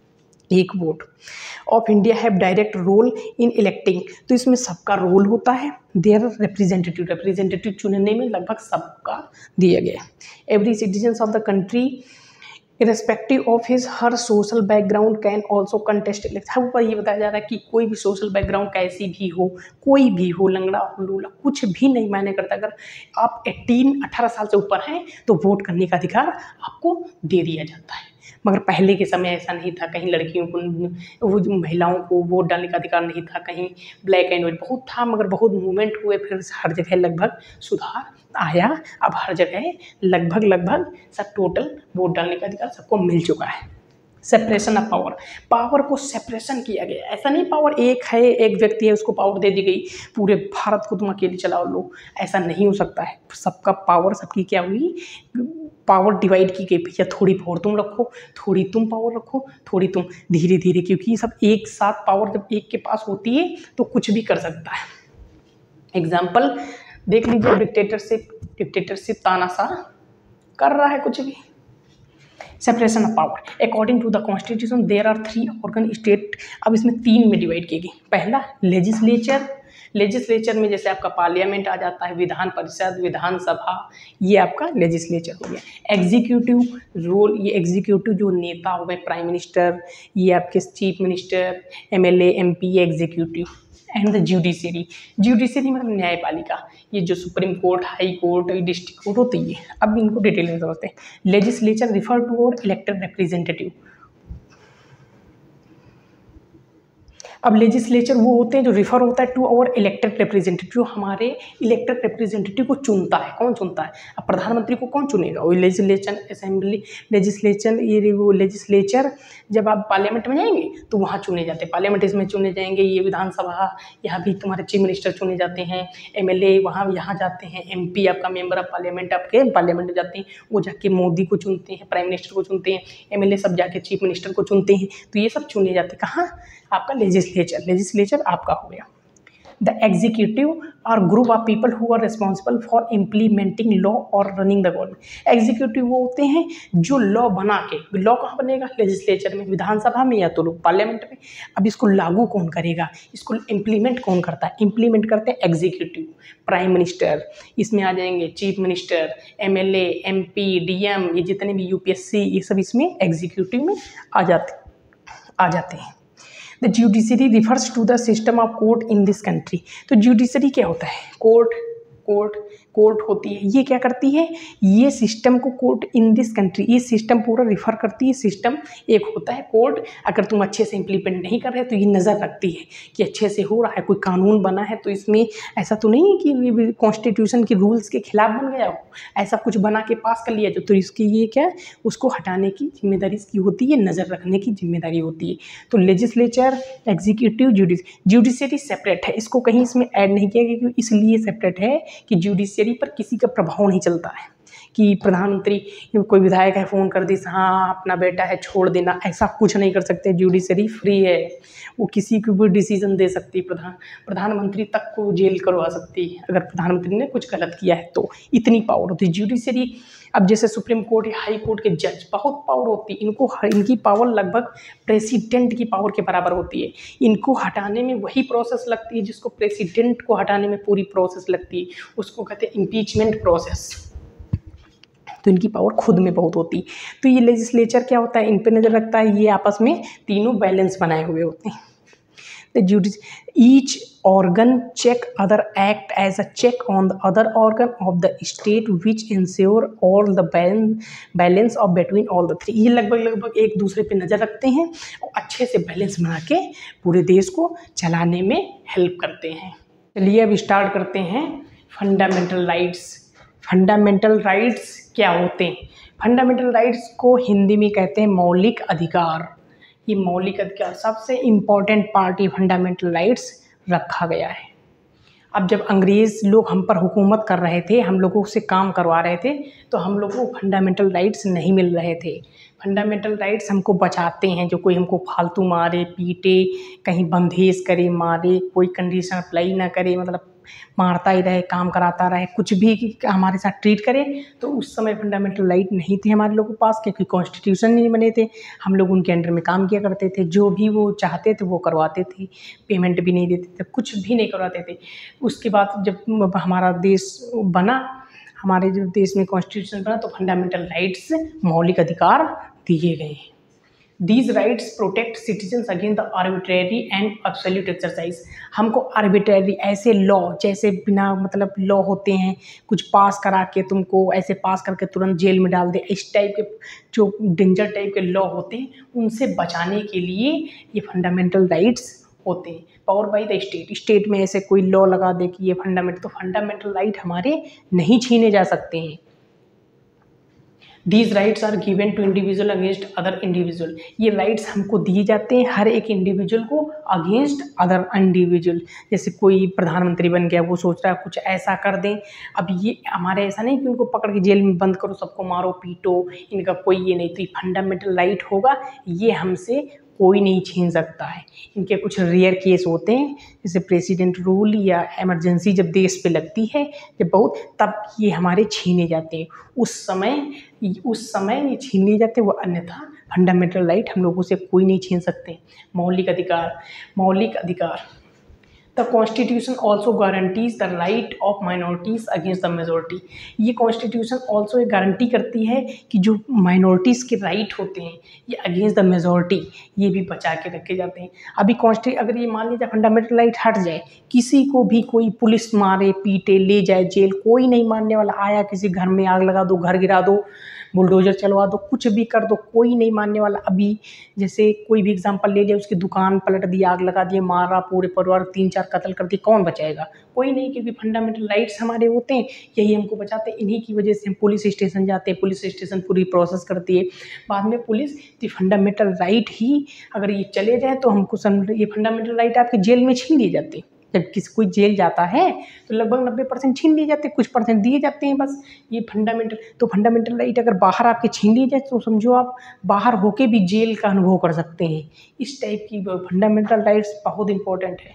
एक vote. Of India have direct role in electing, तो इसमें सबका रोल होता है। देयर रिप्रेजेंटेटिव, रिप्रेजेंटेटिव चुनने में लगभग सबका दिया गया। Every citizen of the country irrespective of his her social background can also contest election, ऊपर ये बताया जा रहा है कि कोई भी सोशल बैकग्राउंड कैसी भी हो, कोई भी हो, लंगड़ा हो लूला कुछ भी नहीं मायने करता, अगर आप अठारह अठारह साल से ऊपर हैं तो वोट करने का अधिकार आपको दे दिया जाता है। मगर पहले के समय ऐसा नहीं था, कहीं लड़कियों को, वो जो महिलाओं को वोट डालने का अधिकार नहीं था, कहीं ब्लैक एंड वाइट बहुत था, मगर बहुत मूवमेंट हुए, फिर हर जगह लगभग सुधार आया। अब हर जगह लगभग लगभग सब टोटल वोट डालने का अधिकार सबको मिल चुका है। सेपरेशन ऑफ पावर, पावर को सेपरेशन किया गया। ऐसा नहीं पावर एक है, एक व्यक्ति है, उसको पावर दे दी गई, पूरे भारत को तुम अकेले चलाओ लो, ऐसा नहीं हो सकता है। सबका पावर, सबकी क्या हुई, पावर डिवाइड की गई। भैया थोड़ी पावर तुम रखो, थोड़ी तुम पावर रखो, थोड़ी तुम, धीरे धीरे, क्योंकि सब एक साथ पावर जब एक के पास होती है तो कुछ भी कर सकता है। एग्जाम्पल देख लीजिए, डिक्टेटरशिप, डिक्टेटरशिप तानाशाह कर रहा है कुछ भी। Separation of power, according to the constitution there are three organ state. अब इसमें तीन में डिवाइड की गई। पहला लेजिस्लेचर, लेजिस्लेचर में जैसे आपका पार्लियामेंट आ जाता है, विधान परिषद, विधानसभा, ये आपका लेजिस्लेचर हो गया। एग्जीक्यूटिव रोल, ये एग्जीक्यूटिव जो नेता हो गए, प्राइम मिनिस्टर, ये आपके chief minister, MLA, MP, executive. And the judiciary, judiciary मतलब न्यायपालिका, ये जो supreme court, high court, district court होती है। अब इनको डिटेल में समझते हैं। Legislature refer to our elected representative. अब लेजिस्लेचर वो होते हैं जो रिफर होता है टू और इलेक्टेड रिप्रेजेंटेटिव, जो हमारे इलेक्टेड रिप्रेजेंटेटिव को चुनता है। कौन चुनता है? अब प्रधानमंत्री को कौन चुनेगा? वो लेजिस्लेचर असेंबली, लेजिस्लेचर, ये वो लेजिस्लेचर जब आप पार्लियामेंट में जाएंगे तो वहाँ चुने जाते हैं, पार्लियामेंट इसमें चुने जाएंगे। ये विधानसभा, यहाँ भी तुम्हारे चीफ मिनिस्टर चुने जाते हैं, एमएलए वहाँ यहाँ जाते हैं, एमपी आपका मेंबर ऑफ पार्लियामेंट आपके पार्लियामेंट में जाते हैं, वो जाके मोदी को चुनते हैं, प्राइम मिनिस्टर को चुनते हैं, एमएलए सब जाके चीफ मिनिस्टर को चुनते हैं। तो ये सब चुने जाते हैं कहाँ? आपका लेजिस्लेचर, लेजिस्लेचर आपका हो गया। The executive are group of people who are responsible for implementing law और रनिंग द गवर्नमेंट। एग्जीक्यूटिव वो होते हैं जो लॉ बना के, लॉ कहाँ बनेगा? लेजिस्लेचर में, विधानसभा में या तो पार्लियामेंट में। अब इसको लागू कौन करेगा? इसको इम्प्लीमेंट कौन करता है? इम्प्लीमेंट करते हैं एग्जीक्यूटिव, प्राइम मिनिस्टर, इसमें आ जाएंगे chief minister, MLA, MP, DM, ये जितने भी यूपीएससी, ये सब इसमें एग्जीक्यूटिव में आ जाते आ जाते हैं। The judiciary refers to the system of court in this country. तो जुडिशरी क्या होता है? कोर्ट, कोर्ट कोर्ट होती है। ये क्या करती है? ये सिस्टम को, कोर्ट इन दिस कंट्री, ये सिस्टम पूरा रिफर करती है। सिस्टम एक होता है कोर्ट, अगर तुम अच्छे से इम्प्लीमेंट नहीं कर रहे तो ये नज़र रखती है कि अच्छे से हो रहा है, कोई कानून बना है तो इसमें ऐसा तो नहीं है कि कॉन्स्टिट्यूशन के रूल्स के खिलाफ बन गया हो, ऐसा कुछ बना के पास कर लिया जो, तो इसकी ये क्या है, उसको हटाने की जिम्मेदारी इसकी होती है, नज़र रखने की जिम्मेदारी होती है। तो लेजिस्लेचर, एग्जीक्यूटिव, जुडिस जुडिशरी सेपरेट है, इसको कहीं इसमें ऐड नहीं किया गया, इसलिए सेपरेट है कि जुडिशरी पर किसी का प्रभाव नहीं चलता है कि प्रधानमंत्री, कोई विधायक है फ़ोन कर दी, हाँ अपना बेटा है छोड़ देना, ऐसा कुछ नहीं कर सकते। जुडिशरी फ्री है, वो किसी को भी डिसीजन दे सकती है, प्रधान प्रधानमंत्री तक को जेल करवा सकती है अगर प्रधानमंत्री ने कुछ गलत किया है तो। इतनी पावर होती है जुडिशरी। अब जैसे सुप्रीम कोर्ट या हाई कोर्ट के जज, बहुत पावर होती है इनको, इनकी पावर लगभग प्रेसिडेंट की पावर के बराबर होती है। इनको हटाने में वही प्रोसेस लगती है जिसको प्रेसिडेंट को हटाने में पूरी प्रोसेस लगती है, उसको कहते हैं इम्पीचमेंट प्रोसेस। तो इनकी पावर खुद में बहुत होती है। तो ये लेजिस्लेचर क्या होता है, इन पे नज़र रखता है, ये आपस में तीनों बैलेंस बनाए हुए होते हैं। द जुडिस each organ check other act as a check on the other organ of the state which ensure all the balance balance of between all the three। ये लगभग लगभग एक दूसरे पे नज़र रखते हैं और अच्छे से बैलेंस बना के पूरे देश को चलाने में हेल्प करते हैं। चलिए अब स्टार्ट करते हैं फंडामेंटल राइट्स। फंडामेंटल राइट्स क्या होते हैं? फंडामेंटल राइट्स को हिंदी में कहते हैं मौलिक अधिकार। ये मौलिक अधिकार सबसे इम्पॉर्टेंट पार्ट ये फंडामेंटल राइट्स रखा गया है। अब जब अंग्रेज़ लोग हम पर हुकूमत कर रहे थे, हम लोगों से काम करवा रहे थे, तो हम लोगों को फंडामेंटल राइट्स नहीं मिल रहे थे। फंडामेंटल राइट्स हमको बचाते हैं, जो कोई हमको फालतू मारे पीटे, कहीं बंधेज करे मारे, कोई कंडीशन अप्लाई ना करे, मतलब मारता ही रहे, काम कराता रहे, कुछ भी हमारे साथ ट्रीट करे, तो उस समय फंडामेंटल राइट नहीं थे हमारे लोगों के पास, क्योंकि कॉन्स्टिट्यूशन नहीं बने थे। हम लोग उनके अंडर में काम किया करते थे, जो भी वो चाहते थे वो करवाते थे, पेमेंट भी नहीं देते थे, कुछ भी नहीं करवाते थे। उसके बाद जब हमारा देश बना, हमारे जो देश में कॉन्स्टिट्यूशन बना, तो फंडामेंटल राइट्स, मौलिक अधिकार दिए गए। These rights protect citizens against the arbitrary and absolute exercise. हमको आर्बिट्रेरी ऐसे लॉ, जैसे बिना मतलब लॉ होते हैं कुछ पास करा के तुमको ऐसे पास करके तुरंत जेल में डाल दे, इस टाइप के जो डेंजर टाइप के लॉ होते हैं उनसे बचाने के लिए ये फंडामेंटल राइट्स होते हैं। Power by the state, state में ऐसे कोई लॉ लगा दे कि ये फंडामेंटल, तो फंडामेंटल राइट हमारे नहीं छीने जा सकते हैं। These rights are given to individual against other individual. ये राइट्स हमको दिए जाते हैं हर एक इंडिविजुअल को अगेंस्ट अदर इंडिविजुअल। जैसे कोई प्रधानमंत्री बन गया, वो सोच रहा है कुछ ऐसा कर दें, अब ये हमारे ऐसा नहीं कि उनको पकड़ के जेल में बंद करो, सबको मारो पीटो, इनका कोई ये नहीं। तो ये फंडामेंटल राइट होगा, ये हमसे कोई नहीं छीन सकता है। इनके कुछ रेयर केस होते हैं, जैसे प्रेसिडेंट रूल या इमरजेंसी जब देश पे लगती है जब बहुत, तब ये हमारे छीने जाते हैं। उस समय उस समय ये छीन लिए जाते हैं वो, अन्यथा फंडामेंटल राइट हम लोगों से कोई नहीं छीन सकते। मौलिक अधिकार, मौलिक अधिकार the constitution also guarantees the right of minorities against the majority. ये कॉन्स्टिट्यूशन ऑल्सो ये गारंटी करती है कि जो माइनॉरिटीज़ के राइट होते हैं ये अगेंस्ट द मेजोरिटी ये भी बचा के रखे जाते हैं। अभी कॉन्स्टि अगर ये मान लीजिए फंडामेंटल राइट हट जाए, किसी को भी कोई पुलिस मारे पीटे ले जाए जेल, कोई नहीं मानने वाला। आया किसी घर में आग लगा दो, घर गिरा दो, बुलडोजर चलवा दो, कुछ भी कर दो, कोई नहीं मानने वाला। अभी जैसे कोई भी एग्जांपल ले लिया, उसकी दुकान पलट दी, आग लगा दिए, मारा पूरे परिवार, तीन चार कत्ल कर दिए, कौन बचाएगा? कोई नहीं, क्योंकि फंडामेंटल राइट्स हमारे होते हैं, यही हमको बचाते हैं। इन्हीं की वजह से हम पुलिस स्टेशन जाते हैं, पुलिस स्टेशन पूरी प्रोसेस करती है बाद में पुलिस। तो फंडामेंटल राइट ही अगर ये चले जाए तो हमको ये फंडामेंटल राइट आपके जेल में छीन लिए जाते हैं। जब किसी कोई जेल जाता है तो लगभग नब्बे परसेंट छीन लिए जाते हैं, कुछ परसेंट दिए जाते हैं बस। ये फंडामेंटल, तो फंडामेंटल राइट अगर बाहर आपके छीन लिए जाए तो समझो आप बाहर होके भी जेल का अनुभव कर सकते हैं। इस टाइप की फंडामेंटल राइट्स बहुत इंपॉर्टेंट है।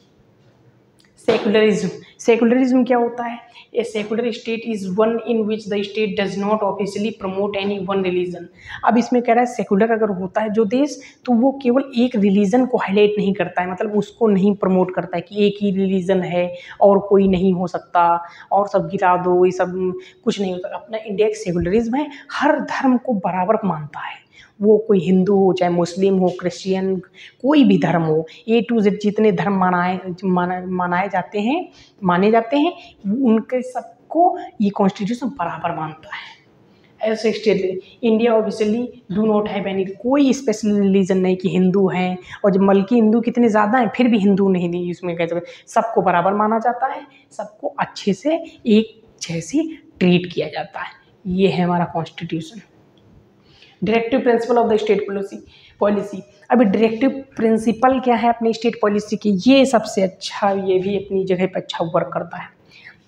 सेकुलरिज्म, सेकुलरिज्म क्या होता है? A secular state is one in which the state does not officially promote any one religion. अब इसमें कह रहा है सेकुलर अगर होता है जो देश, तो वो केवल एक रिलीजन को हाईलाइट नहीं करता है, मतलब उसको नहीं प्रमोट करता है कि एक ही रिलीजन है और कोई नहीं हो सकता और सब गिरा दो, ये सब कुछ नहीं हो सकता। अपना इंडिया एक सेकुलरिज्म है, हर धर्म को बराबर मानता है, वो कोई हिंदू हो चाहे मुस्लिम हो क्रिश्चियन, कोई भी धर्म हो, ए टू जेड जितने धर्म मनाए माना मनाए जाते हैं माने जाते हैं उनके सबको ये कॉन्स्टिट्यूशन बराबर मानता है। ऐसे state India obviously do not have any, कोई स्पेशल रिलीजन नहीं कि हिंदू हैं, और जब बल्कि हिंदू कितने ज़्यादा हैं फिर भी हिंदू नहीं, नहीं इसमें कहते हैं सबको बराबर माना जाता है, सबको अच्छे से एक जैसे ट्रीट किया जाता है। ये है हमारा constitution. Directive principle of the state policy policy अभी डायरेक्टिव प्रिंसिपल क्या है अपनी स्टेट पॉलिसी की? ये सबसे अच्छा, ये भी अपनी जगह पर अच्छा वर्क करता है।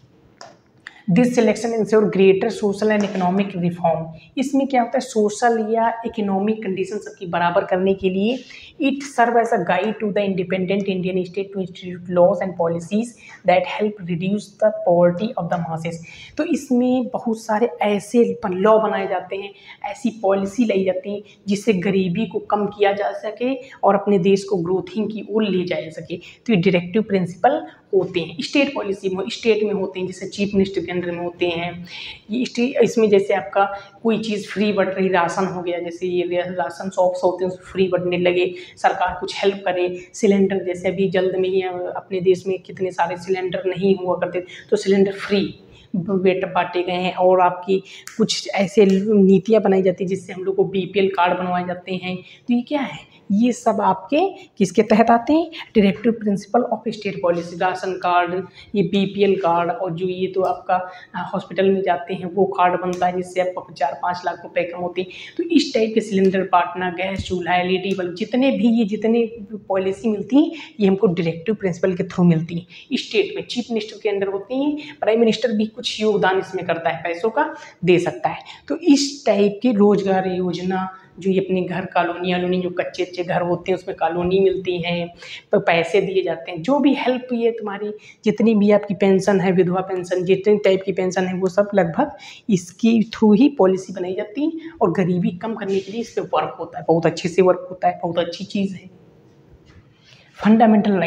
This selection ensure greater social and economic reform. इसमें क्या होता है, सोशल या इकोनॉमिक कंडीशन सबकी बराबर करने के लिए it serve as a guide to the independent Indian state to institute laws and policies that help reduce the poverty of the masses. तो इसमें बहुत सारे ऐसे लॉ बनाए जाते हैं, ऐसी पॉलिसी लाई जाती है जिससे गरीबी को कम किया जा सके और अपने देश को ग्रोथिंग की ओर ले जाया सके। तो ये डायरेक्टिव प्रिंसिपल होते हैं स्टेट पॉलिसी में, स्टेट में होते हैं, जैसे चीफ मिनिस्टर के अंदर में होते हैं ये स्टेट। इसमें जैसे आपका कोई चीज़ फ्री बट रही, राशन हो गया, जैसे ये राशन शॉप्स होते हैं फ्री बटने लगे, सरकार कुछ हेल्प करे। सिलेंडर जैसे अभी जल्द में ही अपने देश में कितने सारे सिलेंडर नहीं हुआ करते, तो सिलेंडर फ्री बेट बांटे गए हैं। और आपकी कुछ ऐसे नीतियाँ बनाई जाती हैं जिससे हम लोग को बीपीएल कार्ड बनवाए जाते हैं। तो ये क्या है, ये सब आपके किसके तहत आते हैं? Directive principle of state policy. Ration card, ये बीपीएल कार्ड, और जो ये तो आपका हॉस्पिटल में जाते हैं वो कार्ड बनता है जिससे आपको चार पाँच लाख रुपए कम होते हैं। तो इस टाइप के सिलेंडर बांटना, गैस चूल्हा, एलईडी बल्ब, जितने भी ये जितने पॉलिसी मिलती हैं ये हमको डायरेक्टिव प्रिंसिपल के थ्रू मिलती हैं। स्टेट में चीफ मिनिस्टर के अंडर होती हैं, प्राइम मिनिस्टर भी कुछ योगदान इसमें करता है, पैसों का दे सकता है। तो इस टाइप की रोजगार योजना, जो ये अपने घर कॉलोनी आलोनी जो कच्चे अच्छे घर होते हैं उसमें कॉलोनी मिलती हैं, तो पैसे दिए जाते हैं, जो भी हेल्प ये तुम्हारी जितनी भी आपकी पेंशन है, विधवा पेंशन, जितने टाइप की पेंशन है वो सब लगभग इसकी थ्रू ही पॉलिसी बनाई जाती है। और गरीबी कम करने के लिए इस पर वर्क होता है, बहुत अच्छे से वर्क होता है, बहुत अच्छी चीज़ है। फंडामेंटल राइट,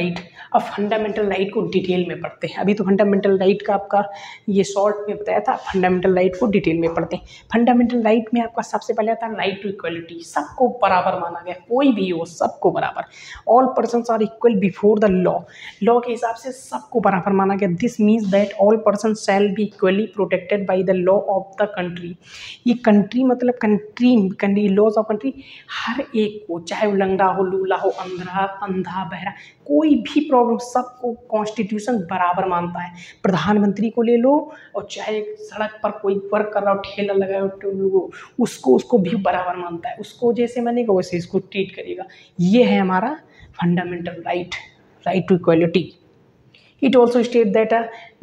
अब फंडामेंटल राइट को डिटेल में पढ़ते हैं। अभी तो फंडामेंटल राइट का आपका ये शॉर्ट में बताया था, फंडामेंटल राइट को डिटेल में पढ़ते हैं। फंडामेंटल राइट में आपका सबसे पहले आता है राइट टू इक्वलिटी, सबको बराबर माना गया, कोई भी हो सबको बराबर। All persons are equal before the law, law के हिसाब से सबको बराबर माना गया। This means that all person shall be equally protected by the law of the country. ये कंट्री मतलब country country laws of country, हर एक को, चाहे वो लंगड़ा हो, लूला हो, अंधा अंधा बहरा, कोई भी प्रॉब्लम, सबको कॉन्स्टिट्यूशन बराबर मानता है। प्रधानमंत्री को ले लो और चाहे सड़क पर कोई वर्क कर रहा हो, ठेला लगाए हो, उसको उसको भी बराबर मानता है, उसको जैसे मानेगा वैसे इसको ट्रीट करेगा। ये है हमारा fundamental right, right to equality. It also state that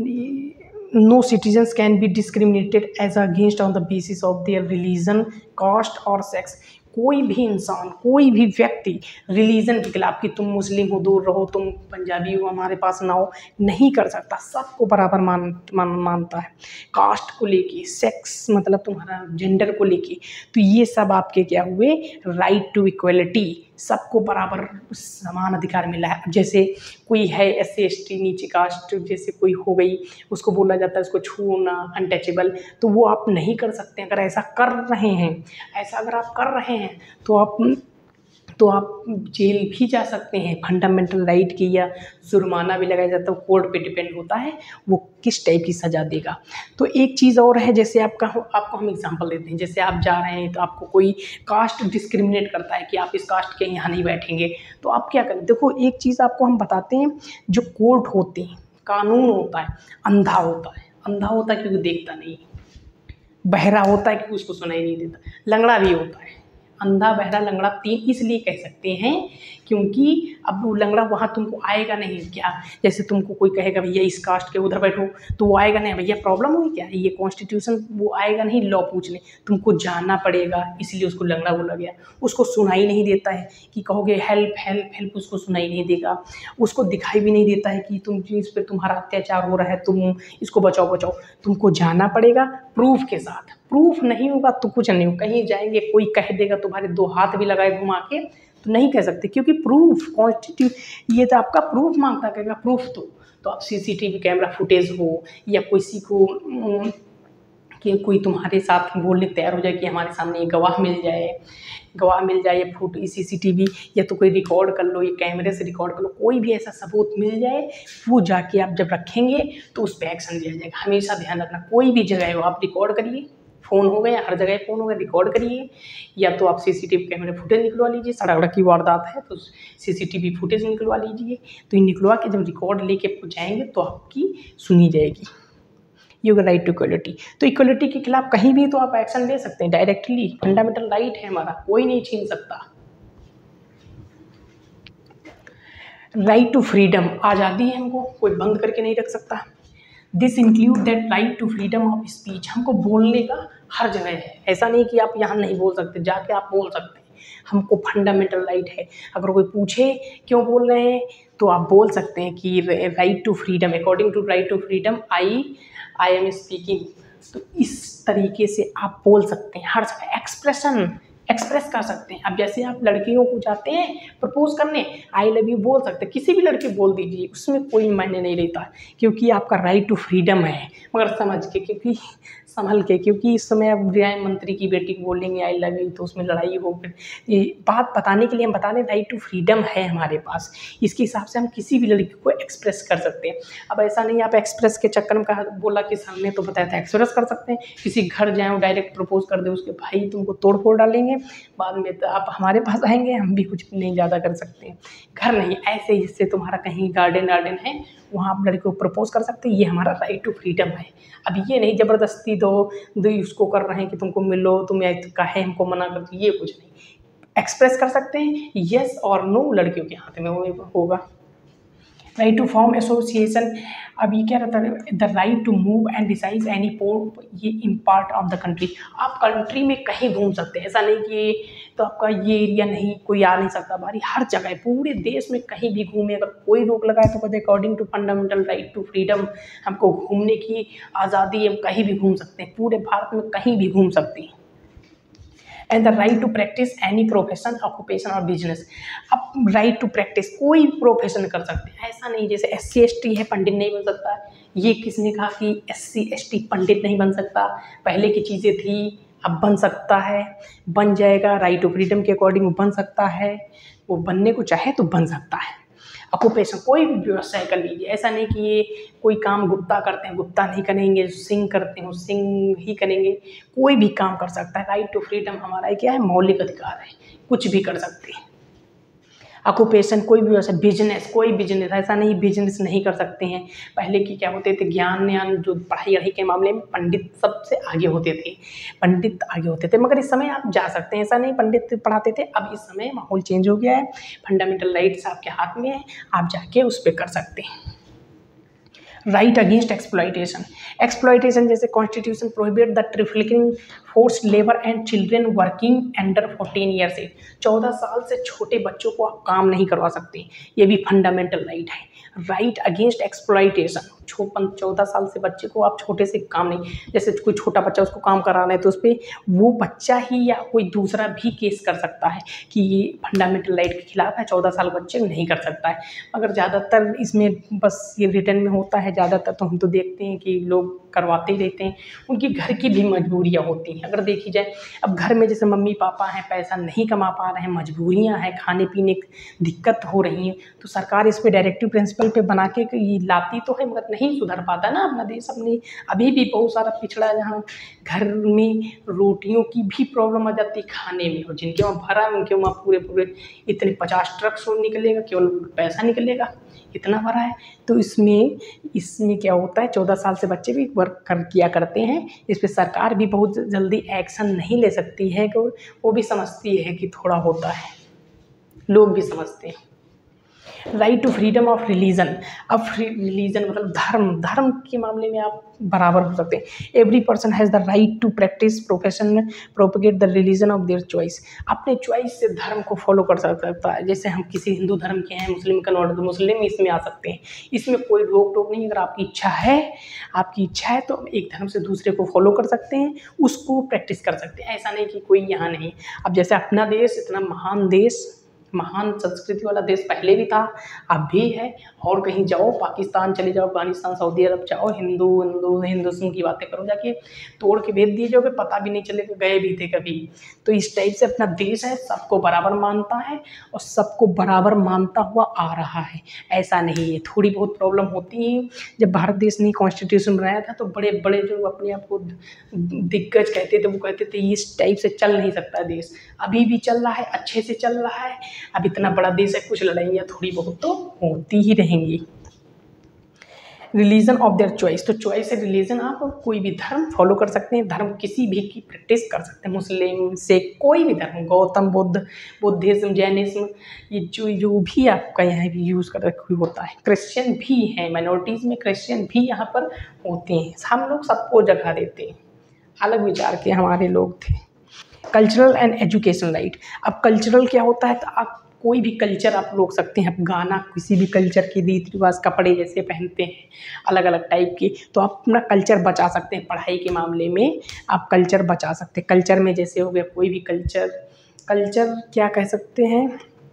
no citizens can be discriminated as against on the basis of their religion, caste or sex। कोई भी इंसान, कोई भी व्यक्ति रिलीजन के खिलाफ कि तुम मुस्लिम हो दूर रहो, तुम पंजाबी हो हमारे पास ना हो, नहीं कर सकता, सबको बराबर मान, मान मानता है। कास्ट को लेके, सेक्स मतलब तुम्हारा जेंडर को लेके, तो ये सब आपके क्या हुए, राइट टू इक्वलिटी, सबको बराबर समान अधिकार मिला है। जैसे कोई है एस सी एस टी नीचे कास्ट, जैसे कोई हो गई, उसको बोला जाता है उसको छूना अनटचेबल, तो वो आप नहीं कर सकते। अगर ऐसा कर रहे हैं, ऐसा अगर आप कर रहे हैं तो आप तो आप जेल भी जा सकते हैं। फंडामेंटल राइट की या जुर्माना भी लगाया जाता है, कोर्ट पे डिपेंड होता है वो किस टाइप की सज़ा देगा। तो एक चीज़ और है, जैसे आपका आपको हम एग्जांपल देते हैं, जैसे आप जा रहे हैं तो आपको कोई कास्ट डिस्क्रिमिनेट करता है कि आप इस कास्ट के यहाँ नहीं बैठेंगे, तो आप क्या करें। देखो एक चीज़ आपको हम बताते हैं, जो कोर्ट होते हैं, कानून होता है, अंधा होता है, अंधा होता है क्योंकि देखता नहीं, बहरा होता है क्योंकि उसको सुनाई नहीं देता, लंगड़ा भी होता है। अंधा बहरा लंगड़ा तीन इसलिए कह सकते हैं क्योंकि अब वो लंगड़ा वहाँ तुमको आएगा नहीं। क्या, जैसे तुमको कोई कहेगा भैया इस कास्ट के उधर बैठो, तो वो आएगा नहीं, भैया प्रॉब्लम हुई क्या, ये कॉन्स्टिट्यूशन, वो आएगा नहीं लॉ पूछने, तुमको जाना पड़ेगा, इसलिए उसको लंगड़ा बोला गया। उसको सुनाई नहीं देता है कि कहोगे हेल्प हेल्प हेल्प, उसको सुनाई नहीं देगा, उसको दिखाई भी नहीं देता है कि तुम इस पर तुम्हारा अत्याचार हो रहा है, तुम इसको बचाओ बचाओ, तुमको जाना पड़ेगा प्रूफ के साथ। प्रूफ नहीं होगा तो कुछ नहीं हो, कहीं जाएंगे कोई कह देगा तुम्हारे दो हाथ भी लगाए घुमा के तो नहीं कह सकते, क्योंकि प्रूफ कॉन्स्टिट्यूट ये तो आपका प्रूफ मांगता कहेगा, प्रूफ तो तो आप सीसीटीवी कैमरा फुटेज हो या किसी को कि कोई तुम्हारे साथ बोलने तैयार हो जाए कि हमारे सामने ये गवाह मिल जाए, गवाह मिल जाए, या फुट सीसीटीवी या तो कोई रिकॉर्ड कर लो, ये कैमरे से रिकॉर्ड कर लो, कोई भी ऐसा सबूत मिल जाए, वो जाके आप जब रखेंगे तो उस पर एक्शन लिया जाएगा। हमेशा ध्यान रखना, कोई भी जगह हो आप रिकॉर्ड करिए, फ़ोन हो गया, हर जगह फ़ोन हो गया, रिकॉर्ड करिए, या तो आप सीसीटीवी कैमरे फुटेज निकलवा लीजिए, सड़क की वारदात है तो सीसीटीवी फुटेज निकलवा लीजिए, तो ये निकलवा के जब रिकॉर्ड लेके जाएंगे तो आपकी सुनी जाएगी। You go right to equality. तो इक्वलिटी के खिलाफ कहीं भी तो आप एक्शन ले सकते हैं डायरेक्टली, फंडामेंटल राइट है हमारा, कोई नहीं छीन सकता। राइट टू फ्रीडम, आज़ादी है हमको, कोई बंद करके नहीं रख सकता। This include that right to freedom of speech, हमको बोलने का हर जगह है, ऐसा नहीं कि आप यहाँ नहीं बोल सकते, जाके आप बोल सकते हैं, हमको फंडामेंटल राइट है। अगर कोई पूछे क्यों बोल रहे हैं तो आप बोल सकते हैं कि right to freedom, according to right to freedom I I am speaking. तो इस तरीके से आप बोल सकते हैं, हर जगह एक्सप्रेशन एक्सप्रेस कर सकते हैं। अब जैसे आप लड़कियों को जाते हैं प्रपोज करने, आई लव यू बोल सकते हैं, किसी भी लड़की बोल दीजिए, उसमें कोई मायने नहीं रहता, क्योंकि आपका राइट टू फ्रीडम है, मगर समझ के, क्योंकि संभल के, क्योंकि इस समय अब गृह मंत्री की बेटी को बोलेंगे आई लव यू तो उसमें लड़ाई हो। फिर ये बात बताने के लिए हम बता दें राइट टू फ्रीडम है हमारे पास, इसके हिसाब से हम किसी भी लड़की को एक्सप्रेस कर सकते हैं। अब ऐसा नहीं आप एक्सप्रेस के चक्कर में कहा बोला कि हमने तो बताया था, एक्सप्रेस कर सकते हैं, किसी घर जाए वो डायरेक्ट प्रपोज कर दे, उसके भाई तुमको तोड़ फोड़ डालेंगे, बाद में तो आप हमारे पास आएंगे, हम भी कुछ नहीं ज़्यादा कर सकते हैं। घर नहीं, ऐसे ही जिससे तुम्हारा कहीं गार्डन गार्डन है वहाँ आप लड़के को प्रपोज कर सकते हैं, ये हमारा राइट टू फ्रीडम है। अब ये नहीं ज़बरदस्ती दो दो उसको कर रहे हैं कि तुमको मिलो, तुम कहे हमको मना कर, ये कुछ नहीं, एक्सप्रेस कर सकते हैं, यस और नो लड़कियों के हाथ में वो होगा। राइट टू फॉर्म एसोसिएशन, अब ये क्या रहता है, the right to move and decide any port, ये in part of the country, आप कंट्री में कहीं घूम सकते हैं, ऐसा नहीं कि तो आपका ये एरिया नहीं कोई आ नहीं सकता, बारी हर जगह पूरे देश में कहीं भी घूमे, अगर कोई रोक लगाए तो कहते according to fundamental right to freedom, हमको घूमने की आज़ादी, हम कहीं भी घूम सकते हैं, पूरे भारत में कहीं भी घूम सकते हैं। And the right to practice any profession, occupation और बिजनेस। अब राइट टू प्रैक्टिस कोई प्रोफेशन कर सकते हैं, ऐसा नहीं जैसे एस सी एस टी है पंडित नहीं बन सकता। ये किसने कहा कि S C S T pandit नहीं बन सकता? पहले की चीज़ें थी, अब बन सकता है, बन जाएगा। राइट टू फ्रीडम के अकॉर्डिंग बन सकता है, वो बनने को चाहे तो बन सकता है। ऑक्यूपेशन कोई भी व्यवसाय कर लीजिए, ऐसा नहीं कि ये कोई काम गुप्ता करते हैं गुप्ता नहीं करेंगे, सिंह करते हैं सिंह ही करेंगे, कोई भी काम कर सकता है। राइट टू फ्रीडम हमारा क्या है? मौलिक अधिकार है, कुछ भी कर सकते हैं। ऑक्यूपेशन कोई भी व्यवसाय, बिजनेस कोई बिजनेस, ऐसा नहीं बिजनेस नहीं कर सकते हैं। पहले की क्या होते थे, ज्ञान ज्ञान जो पढ़ाई वढ़ाई के मामले में पंडित सबसे आगे होते थे, पंडित आगे होते थे। मगर इस समय आप जा सकते हैं, ऐसा नहीं पंडित पढ़ाते थे, अब इस समय माहौल चेंज हो गया है, फंडामेंटल राइट्स आपके हाथ में है, आप जाके उस पर कर सकते हैं। राइट अगेंस्ट एक्सप्लॉइटेशन, एक्सप्लॉइटेशन जैसे constitution prohibit the trafficking force labour and children working under fourteen years age. चौदह साल से छोटे बच्चों को आप काम नहीं करवा सकते, ये भी फंडामेंटल राइट है। राइट अगेंस्ट एक्सप्लॉइटेशन, चौदह साल से बच्चे को आप छोटे से काम नहीं, जैसे कोई छोटा बच्चा उसको काम करा रहे हैं तो उस पर वो बच्चा ही या कोई दूसरा भी केस कर सकता है कि ये फंडामेंटल राइट के खिलाफ है, चौदह साल बच्चे नहीं कर सकता है। मगर ज़्यादातर इसमें बस ये रिटर्न में होता है, ज़्यादातर तो हम तो देखते हैं कि लोग करवाते ही रहते हैं, उनकी घर की भी मजबूरियाँ होती हैं। अगर देखी जाए अब घर में जैसे मम्मी पापा हैं, पैसा नहीं कमा पा रहे हैं, मजबूरियाँ हैं, खाने पीने की दिक्कत हो रही हैं, तो सरकार इस पर डायरेक्टिव प्रिंसिपल पे बना के ये लाती तो है, मगर नहीं सुधर पाता ना अपना देश। अपनी अभी भी बहुत सारा पिछड़ा, जहाँ घर में रोटियों की भी प्रॉब्लम आ जाती है खाने में, और जिनके वहाँ भरा है उनके वहाँ पूरे पूरे इतने पचास ट्रक शो निकलेगा, केवल पैसा निकलेगा, इतना भरा है। तो इसमें इसमें क्या होता है, चौदह साल से बच्चे भी वर्क कर किया करते हैं, इस पर सरकार भी बहुत जल्दी एक्शन नहीं ले सकती है, कि वो भी समझती है कि थोड़ा होता है, लोग भी समझते हैं। Right to freedom of religion, अब रिलीजन मतलब धर्म, धर्म के मामले में आप बराबर हो सकते हैं। Every person has the right to practice profession propagate the religion of their choice, अपने चॉइस से धर्म को फॉलो कर सकता है। जैसे हम किसी हिंदू धर्म के हैं, मुस्लिम कन्वर्ट, तो मुस्लिम इसमें आ सकते हैं, इसमें कोई रोक टोक नहीं। अगर आपकी इच्छा है आपकी इच्छा है तो एक धर्म से दूसरे को फॉलो कर सकते हैं, उसको प्रैक्टिस कर सकते हैं, ऐसा नहीं कि कोई यहाँ नहीं। अब जैसे अपना देश इतना महान देश, महान संस्कृति वाला देश पहले भी था, अब भी है, और कहीं जाओ, पाकिस्तान चले जाओ, अफगानिस्तान, सऊदी अरब जाओ, हिंदू हिंदू हिंदुस्तान की बातें करो, जाके तोड़ के भेज दिए जाओगे, पता भी नहीं चलेगा गए भी थे कभी। तो इस टाइप से अपना देश है, सबको बराबर मानता है और सबको बराबर मानता हुआ आ रहा है, ऐसा नहीं है। थोड़ी बहुत प्रॉब्लम होती है। जब भारत देश ने कॉन्स्टिट्यूशन बनाया था तो बड़े बड़े जो अपने आप को दिग्गज कहते थे, वो कहते थे इस टाइप से चल नहीं सकता देश, अभी भी चल रहा है, अच्छे से चल रहा है। अब इतना बड़ा देश है, कुछ लड़ाइयाँ थोड़ी बहुत तो होती ही रहेंगी। रिलीजन ऑफ देयर चॉइस, तो चॉइस है रिलीजन, आप कोई भी धर्म फॉलो कर सकते हैं, धर्म किसी भी की प्रैक्टिस कर सकते हैं, मुस्लिम से कोई भी धर्म, गौतम बुद्ध, बुद्धिज्म, जैनिज्म, ये जो जो भी आपका यहाँ भी यूज़ कर रखा होता है। क्रिश्चियन भी हैं, माइनॉरिटीज़ में क्रिश्चियन भी यहाँ पर होते हैं, हम लोग सबको जगह देते हैं, अलग विचार के हमारे लोग थे। कल्चरल एंड एजुकेशन राइट, अब कल्चरल क्या होता है, तो आप कोई भी कल्चर आप रोक सकते हैं, आप गाना, किसी भी कल्चर की रीति रिवाज, कपड़े जैसे पहनते हैं अलग अलग टाइप के, तो आप अपना कल्चर बचा सकते हैं। पढ़ाई के मामले में आप कल्चर बचा सकते हैं। कल्चर में जैसे हो गया कोई भी कल्चर, कल्चर क्या कह सकते हैं,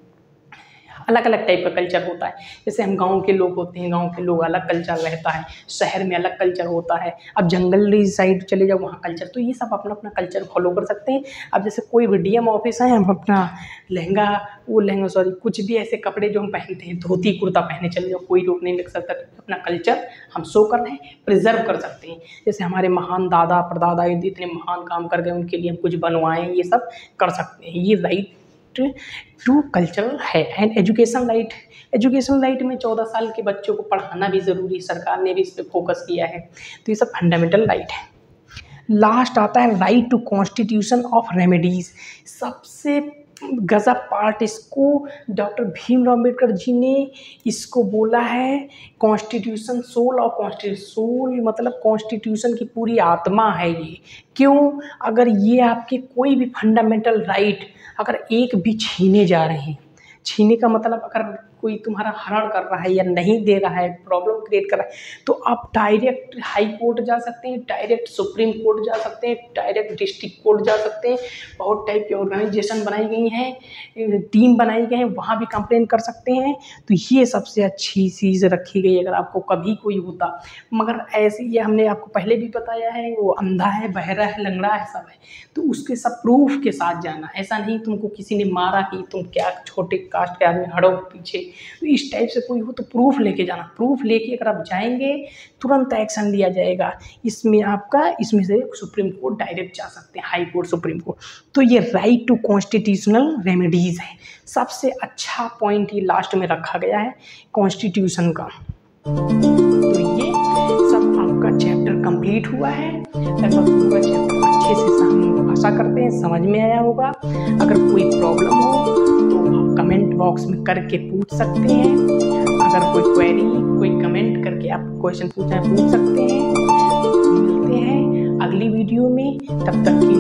अलग अलग टाइप का कल्चर होता है। जैसे हम गांव के लोग होते हैं, गांव के लोग अलग कल्चर रहता है, शहर में अलग कल्चर होता है। अब जंगली साइड चले जाओ वहाँ कल्चर, तो ये सब अपना अपना कल्चर फॉलो कर सकते हैं। अब जैसे कोई भी डी एम ऑफिस है, हम अपना लहंगा, वो लहंगा सॉरी कुछ भी ऐसे कपड़े जो हम पहनते हैं, धोती कुर्ता पहने चले जाओ, कोई रोक नहीं लग सकता। अपना कल्चर हम शो कर रहे हैं, प्रिजर्व कर सकते हैं। जैसे हमारे महान दादा परदादा इतने महान काम कर गए, उनके लिए हम कुछ बनवाएं, ये सब कर सकते हैं। ये राइट टू कल्चरल है। And education right, education right में चौदह साल के बच्चों को पढ़ाना भी ज़रूरी है, सरकार ने भी इस पर फोकस किया है, तो ये सब फंडामेंटल राइट है। लास्ट आता है right to constitution of remedies, सबसे गजब पार्ट इसको डॉक्टर भीमराव अम्बेडकर जी ने इसको बोला है, constitution soul of constitution, soul मतलब कॉन्स्टिट्यूशन की पूरी आत्मा है ये। क्यों? अगर ये आपके कोई भी फंडामेंटल राइट अगर एक भी छीने जा रहे हैं, छीने का मतलब अगर कोई तुम्हारा हरण कर रहा है या नहीं दे रहा है, प्रॉब्लम क्रिएट कर रहा है, तो आप डायरेक्ट हाई कोर्ट जा सकते हैं, डायरेक्ट सुप्रीम कोर्ट जा सकते हैं, डायरेक्ट डिस्ट्रिक्ट कोर्ट जा सकते हैं। बहुत टाइप की ऑर्गेनाइजेशन बनाई गई हैं, टीम बनाई गई हैं, वहाँ भी कंप्लेन कर सकते हैं। तो ये सबसे अच्छी चीज़ रखी गई अगर आपको कभी कोई होता। मगर ऐसे ये हमने आपको पहले भी बताया है, वो अंधा है, बहरा है, लंगड़ा है, सब है, तो उसके सब प्रूफ के साथ जाना। ऐसा नहीं तुमको किसी ने मारा कि तुम क्या छोटे कास्ट के आदमी हटो पीछे, तो इस टाइप से कोई हो तो प्रूफ लेके जाना। प्रूफ लेके अगर आप जाएंगे तुरंत एक्शन लिया जाएगा। इसमें आपका इसमें से सुप्रीम कोर्ट डायरेक्ट जा सकते हैं, हाई कोर्ट, सुप्रीम कोर्ट। तो ये राइट टू कॉन्स्टिट्यूशनल रेमेडीज़ है। सबसे अच्छा पॉइंट ये लास्ट में रखा गया है कॉन्स्टिट्यूशन का। तो ये सब आपका चैप्टर कंप्लीट हुआ है। लगभग पूरा चैप्टर अच्छे से हम आशा करते हैं समझ में आया होगा। अगर कोई प्रॉब्लम हो तो आप कमेंट बॉक्स में करके पूछ सकते हैं। अगर कोई क्वेरी, कोई कमेंट करके आप क्वेश्चन पूछना पूछ सकते हैं। मिलते हैं अगली वीडियो में, तब तक के